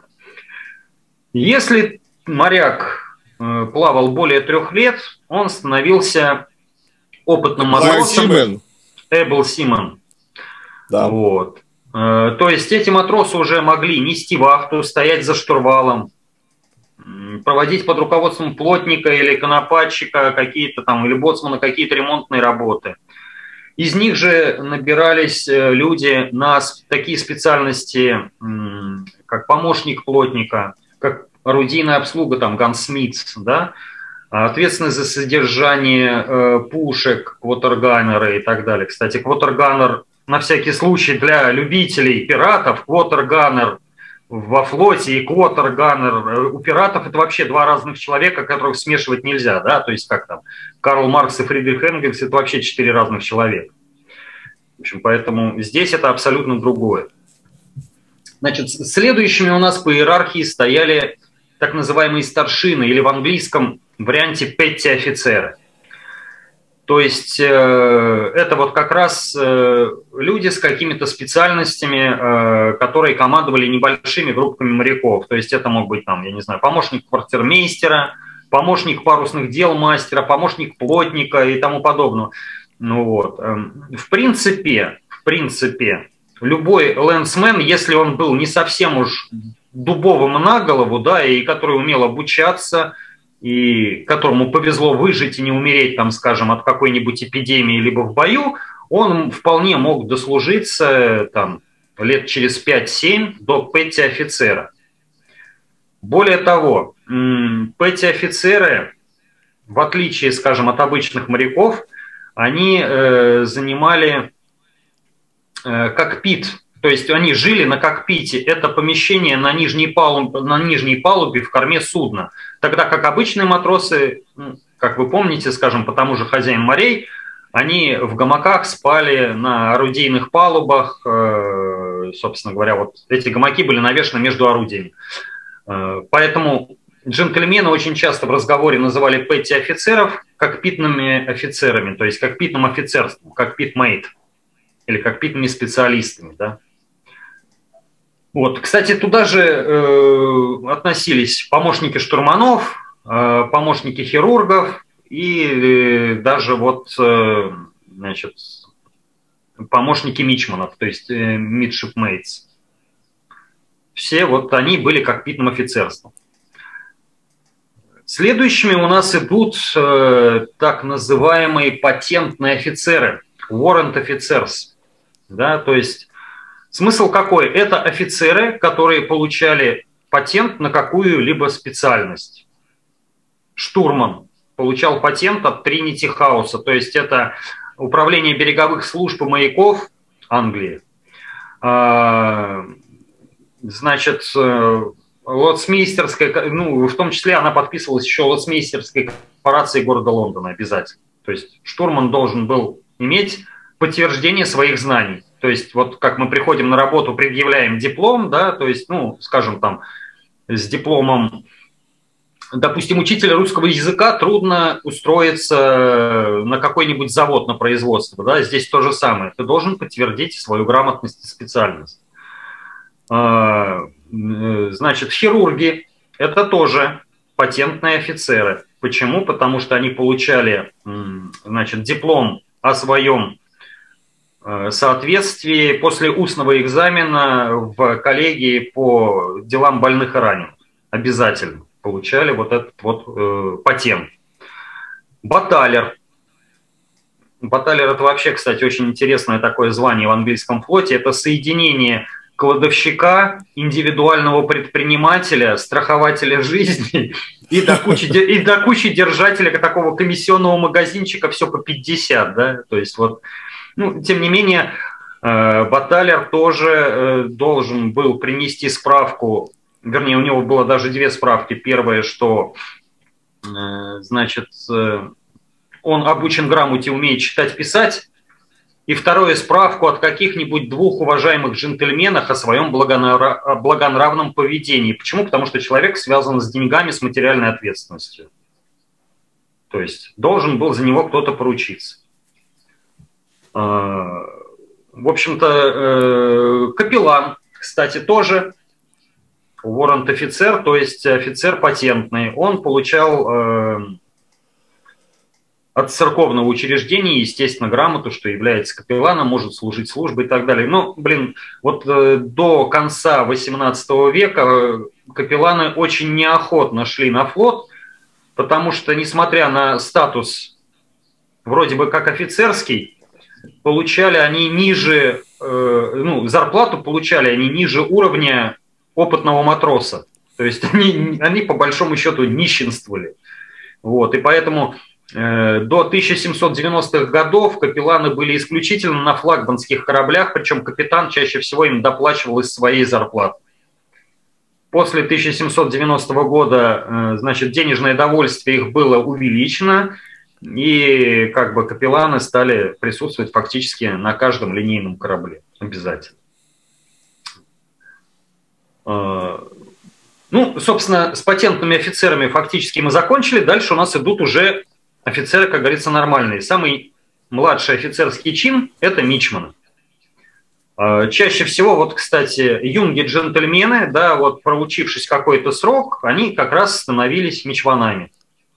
B: Если моряк плавал более 3 лет, он становился опытным матросом.
A: Эбл
B: Симон.
A: Да.
B: Вот. То есть эти матросы уже могли нести вахту, стоять за штурвалом, проводить под руководством плотника или конопатчика какие-то там, или боцмана какие-то ремонтные работы. Из них же набирались люди на такие специальности, как помощник плотника, как орудийная обслуга, там, гансмитс, да, ответственность за содержание пушек, квотерганнеры и так далее. Кстати, квотерганнер, на всякий случай, для любителей пиратов, квотерганнер во флоте и квотерганнер у пиратов — это вообще два разных человека, которых смешивать нельзя, да, то есть как там Карл Маркс и Фридрих Энгельс — это вообще 4 разных человека. В общем, поэтому здесь это абсолютно другое. Значит, следующими у нас по иерархии стояли так называемые старшины, или в английском варианте петти-офицеры. То есть это вот как раз люди с какими-то специальностями, которые командовали небольшими группами моряков. То есть это мог быть, там, я не знаю, помощник квартирмейстера, помощник парусных дел мастера, помощник плотника и тому подобное. Ну вот. В принципе, любой лэнсмен, если он был не совсем уж дубовым на голову, да, и который умел обучаться, и которому повезло выжить и не умереть, там, скажем, от какой-нибудь эпидемии либо в бою, он вполне мог дослужиться там, лет через 5-7 до петти-офицера. Более того, петти-офицеры, в отличие, скажем, от обычных моряков, они занимали кокпит. То есть они жили на кокпите, это помещение на нижней палубе в корме судна. Тогда как обычные матросы, как вы помните, скажем, по тому же «Хозяин морей», они в гамаках спали на орудийных палубах. Собственно говоря, вот эти гамаки были навешаны между орудиями. Поэтому джентльмены очень часто в разговоре называли петти-офицеров кокпитными офицерами, то есть кокпитным офицерством, кокпит-мейт или кокпитными специалистами, да. Вот. Кстати, туда же относились помощники штурманов, помощники хирургов и даже вот, значит, помощники мичманов, то есть midshipmates. Все вот они были кокпитным офицерством. Следующими у нас идут так называемые патентные офицеры, warrant officers, да, то есть смысл какой? Это офицеры, которые получали патент на какую-либо специальность. Штурман получал патент от Тринити Хауса, то есть это управление береговых служб и маяков Англии. Значит, лоцмейстерская, ну, в том числе она подписывалась еще лоцмейстерской корпорацией города Лондона обязательно. То есть штурман должен был иметь подтверждение своих знаний. То есть вот как мы приходим на работу, предъявляем диплом, да, то есть, ну, скажем, там, с дипломом, допустим, учителя русского языка трудно устроиться на какой-нибудь завод на производство, да, здесь то же самое. Ты должен подтвердить свою грамотность и специальность. Значит, хирурги – это тоже патентные офицеры. Почему? Потому что они получали, значит, диплом о своем соответствии после устного экзамена в коллегии по делам больных и раненых. Обязательно получали вот этот вот патент. Баталер. Баталер – это вообще, кстати, очень интересное такое звание в английском флоте. Это соединение кладовщика, индивидуального предпринимателя, страхователя жизни и до кучи держателя такого комиссионного магазинчика, все по 50, да, то есть вот, ну, тем не менее, баталер тоже должен был принести справку, вернее, у него было даже две справки. Первое, что, значит, он обучен грамоте, умеет читать, писать. И второе, справку от каких-нибудь двух уважаемых джентльменов о своем благонравном поведении. Почему? Потому что человек связан с деньгами, с материальной ответственностью. То есть должен был за него кто-то поручиться. В общем-то, капеллан, кстати, тоже warrant-офицер, то есть офицер патентный. Он получал от церковного учреждения, естественно, грамоту, что является капелланом, может служить службой и так далее. Но, вот до конца XVIII века капелланы очень неохотно шли на флот, потому что, несмотря на статус вроде бы как офицерский, получали они ниже, зарплату получали они ниже уровня опытного матроса. То есть они по большому счету нищенствовали. Вот, и поэтому до 1790-х годов капелланы были исключительно на флагманских кораблях, причем капитан чаще всего им доплачивал из своей зарплаты. После 1790 года, значит, денежное довольствие их было увеличено, и как бы капелланы стали присутствовать фактически на каждом линейном корабле обязательно. Ну, собственно, с патентными офицерами фактически мы закончили. Дальше у нас идут уже офицеры, как говорится, нормальные. Самый младший офицерский чин – это мичманы. Чаще всего, вот, кстати, юнги-джентльмены, да, вот проучившись какой-то срок, они как раз становились мичманами.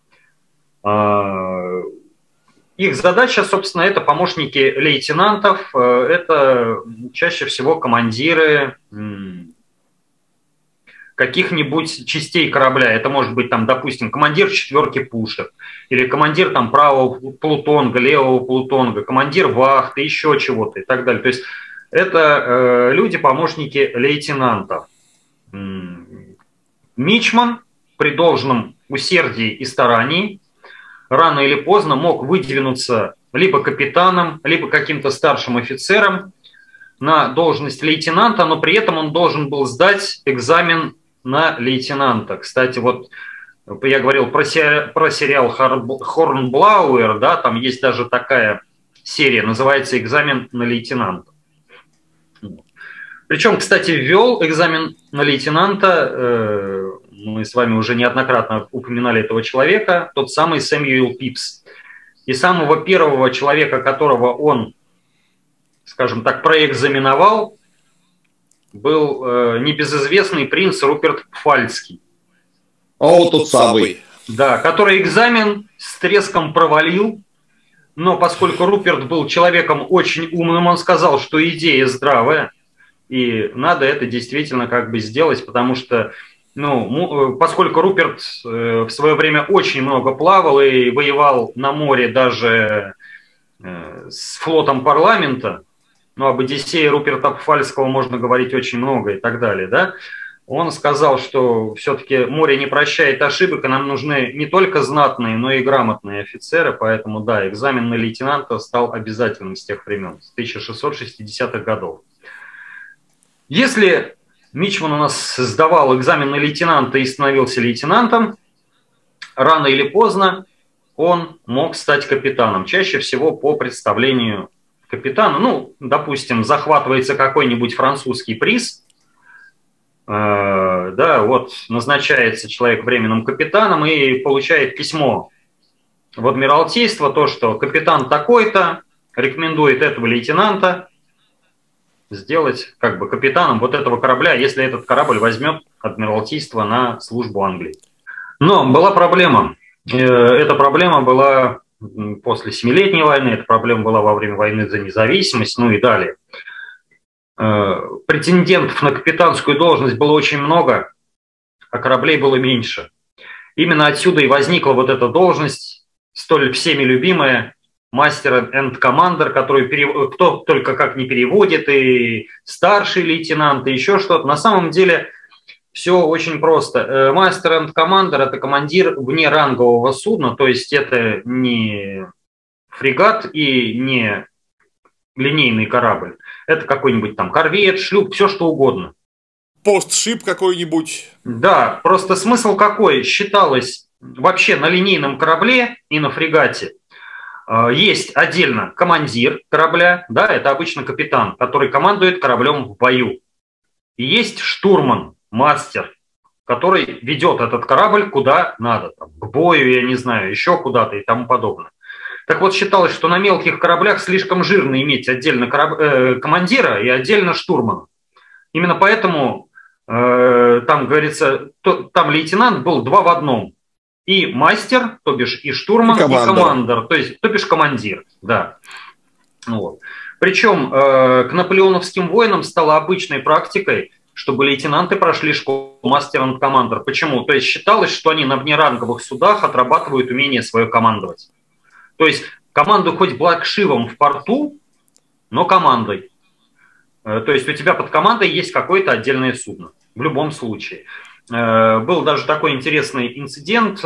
B: Их задача, собственно, это помощники лейтенантов, это чаще всего командиры каких-нибудь частей корабля. Это может быть, там, допустим, командир 4-ки пушек, или командир там, правого плутонга, левого плутонга, командир вахты, еще чего-то и так далее. То есть это люди-помощники лейтенантов. Мичман при должном усердии и старании рано или поздно мог выдвинуться либо капитаном, либо каким-то старшим офицером на должность лейтенанта, но при этом он должен был сдать экзамен на лейтенанта. Кстати, вот я говорил про сериал Хорнблауэр, да, там есть даже такая серия, называется «Экзамен на лейтенанта». Причем, кстати, ввел экзамен на лейтенанта, мы с вами уже неоднократно упоминали этого человека, тот самый Сэмюэл Пипс. И самого первого человека, которого он, скажем так, проэкзаменовал, был небезызвестный принц Руперт Пфальцский.
A: О, тот самый.
B: Да, который экзамен с треском провалил, но поскольку Руперт был человеком очень умным, он сказал, что идея здравая, и надо это действительно как бы сделать, потому что, поскольку Руперт в свое время очень много плавал и воевал на море даже с флотом парламента, об Одиссее Руперта Пфальцского можно говорить очень много и так далее, да, он сказал, что все-таки море не прощает ошибок, и нам нужны не только знатные, но и грамотные офицеры, поэтому, да, экзамен на лейтенанта стал обязательным с тех времен, с 1660-х годов. Если мичман у нас сдавал экзамен на лейтенанта и становился лейтенантом, рано или поздно он мог стать капитаном, чаще всего по представлению капитана. Допустим, захватывается какой-нибудь французский приз, да, вот назначается человек временным капитаном и получает письмо в Адмиралтейство, то, что капитан такой-то рекомендует этого лейтенанта сделать как бы капитаном вот этого корабля, если этот корабль возьмет Адмиралтейство на службу Англии. Но была проблема. Эта проблема была после Семилетней войны, эта проблема была во время войны за независимость, и далее. Претендентов на капитанскую должность было очень много, а кораблей было меньше. Именно отсюда и возникла вот эта должность, столь всеми любимая, мастер энд командер, который кто только как не переводит, и старший лейтенант, и еще что-то. На самом деле все очень просто. Мастер энд командер – это командир внерангового судна, то есть это не фрегат и не линейный корабль. Это какой-нибудь там корвет, шлюп, все что угодно.
A: Постшип какой-нибудь.
B: Да, просто смысл какой? Считалось вообще на линейном корабле и на фрегате есть отдельно командир корабля, да, это обычно капитан, который командует кораблем в бою. И есть штурман, мастер, который ведет этот корабль куда надо, там, к бою, я не знаю, еще куда-то и тому подобное. Так вот, считалось, что на мелких кораблях слишком жирно иметь отдельно командира и отдельно штурмана. Именно поэтому там, говорится, там лейтенант был 2 в 1. и мастер, то бишь и штурман, и командор, то есть то бишь командир. Да. Вот. Причем к наполеоновским войнам стало обычной практикой, чтобы лейтенанты прошли школу мастер-командор. Почему? То есть считалось, что они на внеранговых судах отрабатывают умение свое командовать. То есть команду хоть блэкшивом в порту, но командой. То есть у тебя под командой есть какое-то отдельное судно. В любом случае. Был даже такой интересный инцидент,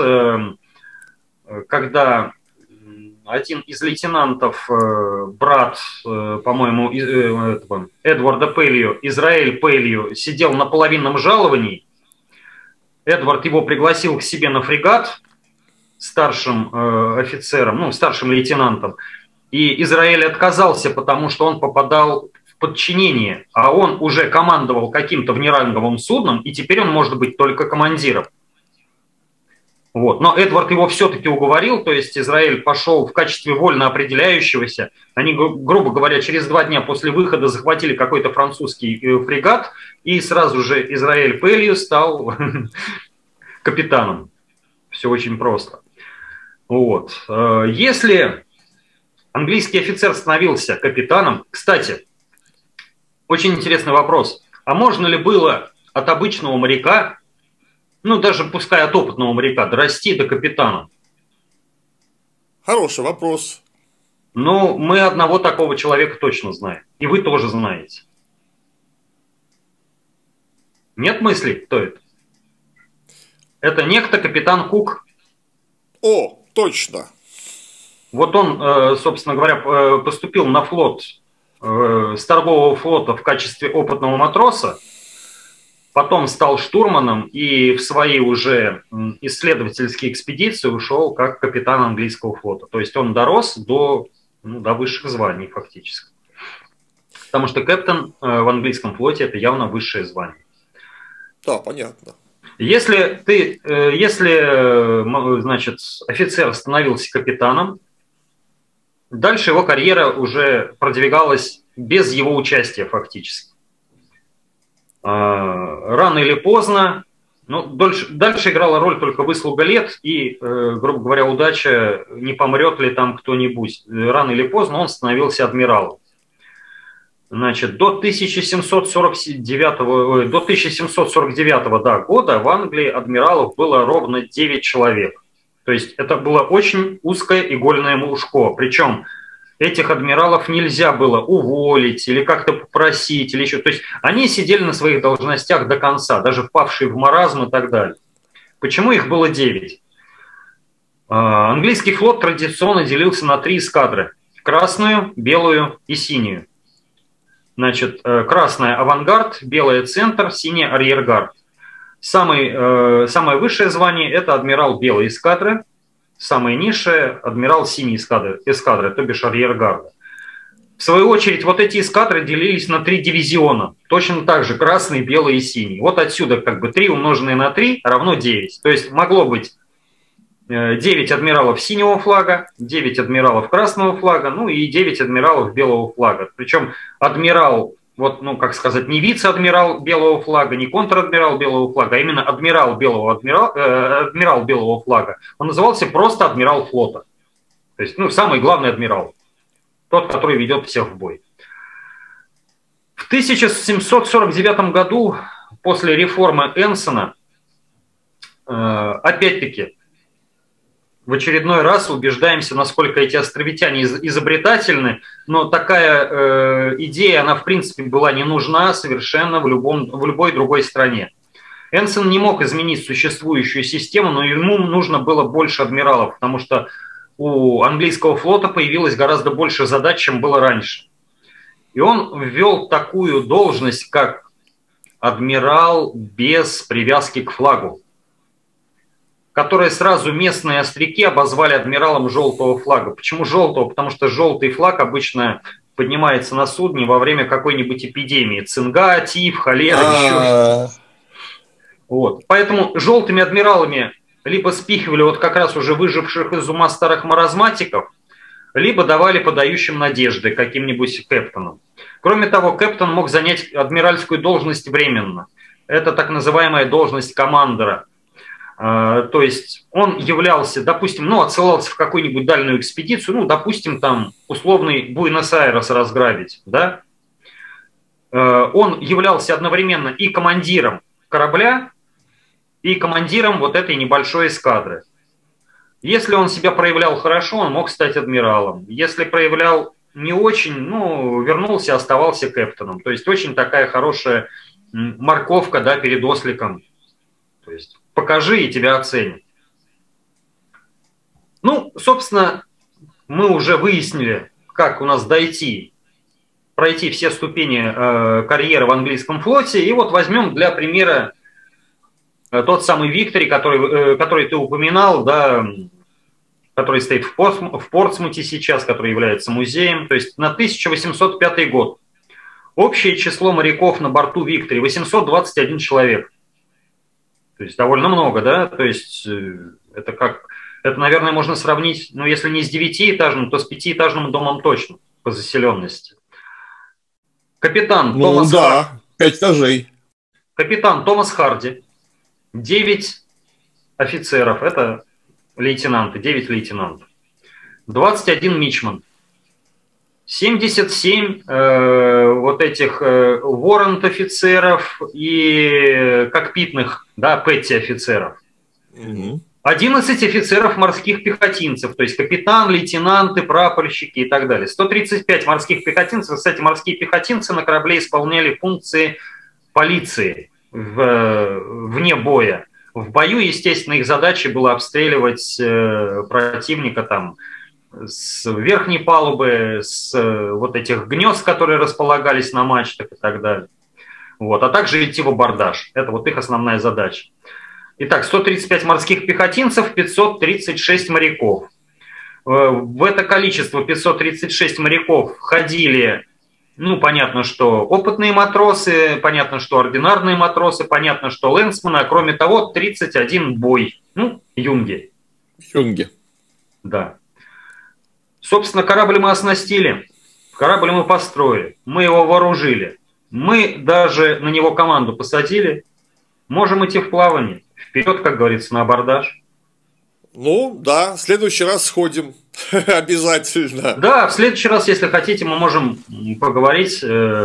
B: когда один из лейтенантов, брат, по-моему, Эдварда Пелью, Израиль Пелью, сидел на половинном жаловании. Эдвард его пригласил к себе на фрегат старшим офицером, ну, старшим лейтенантом. И Израиль отказался, потому что он попадал в подчинение, а он уже командовал каким-то внеранговым судном, и теперь он может быть только командиром. Вот. Но Эдвард его все-таки уговорил, то есть Израиль пошел в качестве вольно определяющегося. Они, грубо говоря, через 2 дня после выхода захватили какой-то французский фрегат, и сразу же Израиль Пелью стал капитаном. Все очень просто. Вот. Если английский офицер становился капитаном, кстати, очень интересный вопрос. А можно ли было от обычного моряка, ну, даже пускай от опытного моряка, дорасти до капитана?
A: Хороший вопрос.
B: Ну, мы одного такого человека точно знаем. И вы тоже знаете. Нет мыслей, кто это? Это некто капитан Кук.
A: О, точно.
B: Вот он, собственно говоря, поступил на флот с торгового флота в качестве опытного матроса. Потом стал штурманом и в свои уже исследовательские экспедиции ушел как капитан английского флота. То есть он дорос до высших званий фактически. Потому что капитан в английском флоте – это явно высшее звание.
A: Да, понятно.
B: Если значит, офицер становился капитаном, дальше его карьера уже продвигалась без его участия фактически. Рано или поздно, ну, дальше играла роль только выслуга лет и, грубо говоря, удача, не помрет ли там кто-нибудь. Рано или поздно он становился адмиралом. Значит, до 1749 года в Англии адмиралов было ровно 9 человек. То есть это было очень узкое игольное ушко. Причем этих адмиралов нельзя было уволить или как-то попросить, или еще. То есть они сидели на своих должностях до конца, даже впавшие в маразм и так далее. Почему их было 9? Английский флот традиционно делился на 3 эскадры. Красную, белую и синюю. Значит, красная – авангард, белая – центр, синяя – арьергард. Самое высшее звание – это адмирал белой эскадры. Самое низшее – адмирал синей эскадры, то бишь арьергарда. В свою очередь, вот эти эскадры делились на 3 дивизиона. Точно так же красный, белый и синий. Вот отсюда как бы 3 умноженное на 3 равно 9. То есть могло быть 9 адмиралов синего флага, 9 адмиралов красного флага, ну и 9 адмиралов белого флага. Причем адмирал, вот, ну как сказать, не вице-адмирал белого флага, не контр-адмирал белого флага, а именно адмирал белого флага. Он назывался просто адмирал флота. То есть, ну, самый главный адмирал. Тот, который ведет всех в бой. В 1749 году, после реформы Энсона, опять-таки, в очередной раз убеждаемся, насколько эти островитяне изобретательны, но такая идея, она в принципе была не нужна совершенно в любой другой стране. Энсон не мог изменить существующую систему, но ему нужно было больше адмиралов, потому что у английского флота появилось гораздо больше задач, чем было раньше. И он ввел такую должность, как адмирал без привязки к флагу, которые сразу местные остряки обозвали адмиралом желтого флага. Почему желтого? Потому что желтый флаг обычно поднимается на судне во время какой-нибудь эпидемии. Цинга, тиф, холера, еще что-то. Вот. Поэтому желтыми адмиралами либо спихивали вот как раз уже выживших из ума старых маразматиков, либо давали подающим надежды каким-нибудь кэптонам. Кроме того, кэптон мог занять адмиральскую должность временно. Это так называемая должность командора. То есть он являлся, допустим, ну, отсылался в какую-нибудь дальнюю экспедицию, ну, допустим, там условный Буэнос-Айрес разграбить, да? Он являлся одновременно и командиром корабля, и командиром вот этой небольшой эскадры. Если он себя проявлял хорошо, он мог стать адмиралом. Если проявлял не очень, ну, вернулся, оставался капитаном. То есть очень такая хорошая морковка, да, перед осликом. То есть покажи, и тебя оценят. Ну, собственно, мы уже выяснили, как у нас пройти все ступени карьеры в английском флоте. И вот возьмем для примера тот самый Виктори, который ты упоминал, да, который стоит в Портсмуте сейчас, который является музеем. То есть на 1805 год. Общее число моряков на борту Виктори 821 человек. То есть довольно много, да? То есть это, наверное, можно сравнить, ну, если не с 9-этажным, то с 5-этажным домом точно по заселенности. Капитан Томас
A: Харди. 5 этажей.
B: Капитан Томас Харди. 9 офицеров, это лейтенанты, 9 лейтенантов. 21 мичман. 77 вот этих воррент-офицеров и кокпитных, да, петти-офицеров. 11 офицеров морских пехотинцев, то есть капитан, лейтенанты, прапорщики и так далее. 135 морских пехотинцев. Кстати, морские пехотинцы на корабле исполняли функции полиции вне боя. В бою, естественно, их задачей было обстреливать противника там с верхней палубы, с вот этих гнезд, которые располагались на мачтах и так далее. Вот. А также идти в абордаж. Это вот их основная задача. Итак, 135 морских пехотинцев, 536 моряков. В это количество 536 моряков входили, ну, понятно, что опытные матросы, понятно, что ординарные матросы, понятно, что лэнсмены, а кроме того 31 бой, ну, юнги.
A: Юнги.
B: Да. Собственно, корабль мы оснастили, корабль мы построили, мы его вооружили, мы даже на него команду посадили, можем идти в плавание. Вперед, как говорится, на абордаж.
A: Ну, да, в следующий раз сходим. Обязательно.
B: Да, в следующий раз, если хотите, мы можем поговорить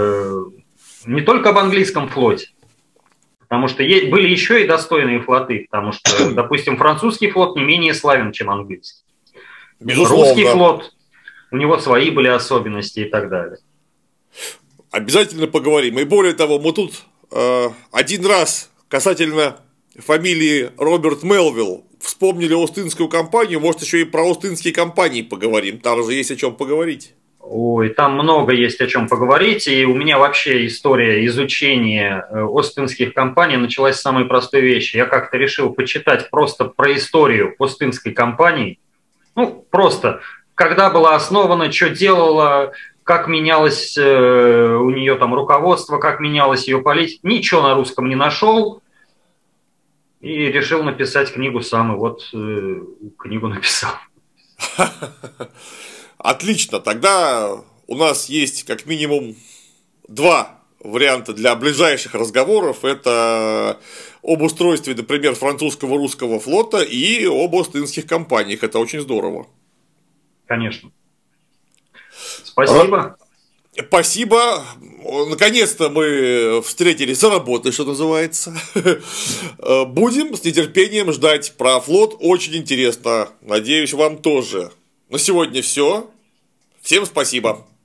B: не только об английском флоте, потому что были еще и достойные флоты, потому что, допустим, французский флот не менее славен, чем английский.
A: Безусловно.
B: Русский флот, у него свои были особенности и так далее.
A: Обязательно поговорим. И более того, мы тут один раз касательно фамилии Роберт Мелвилл вспомнили Остинскую компанию, может, еще и про Остинские компании поговорим, там же есть о чем поговорить.
B: Ой, там много есть о чем поговорить, и у меня вообще история изучения Остинских компаний началась с самой простой вещи. Я как-то решил почитать просто про историю Остинской компании, ну, просто, когда была основана, что делала, как менялось у нее там руководство, как менялась ее политика, ничего на русском не нашел. И решил написать книгу сам, и вот книгу написал.
A: Отлично, тогда у нас есть как минимум 2 варианта для ближайших разговоров. Это об устройстве, например, французского русского флота и об Остинских компаниях. Это очень здорово.
B: Конечно. Спасибо.
A: Спасибо. Наконец-то мы встретились за работой, что называется. Будем с нетерпением ждать про флот. Очень интересно. Надеюсь, вам тоже. На сегодня все. Всем спасибо.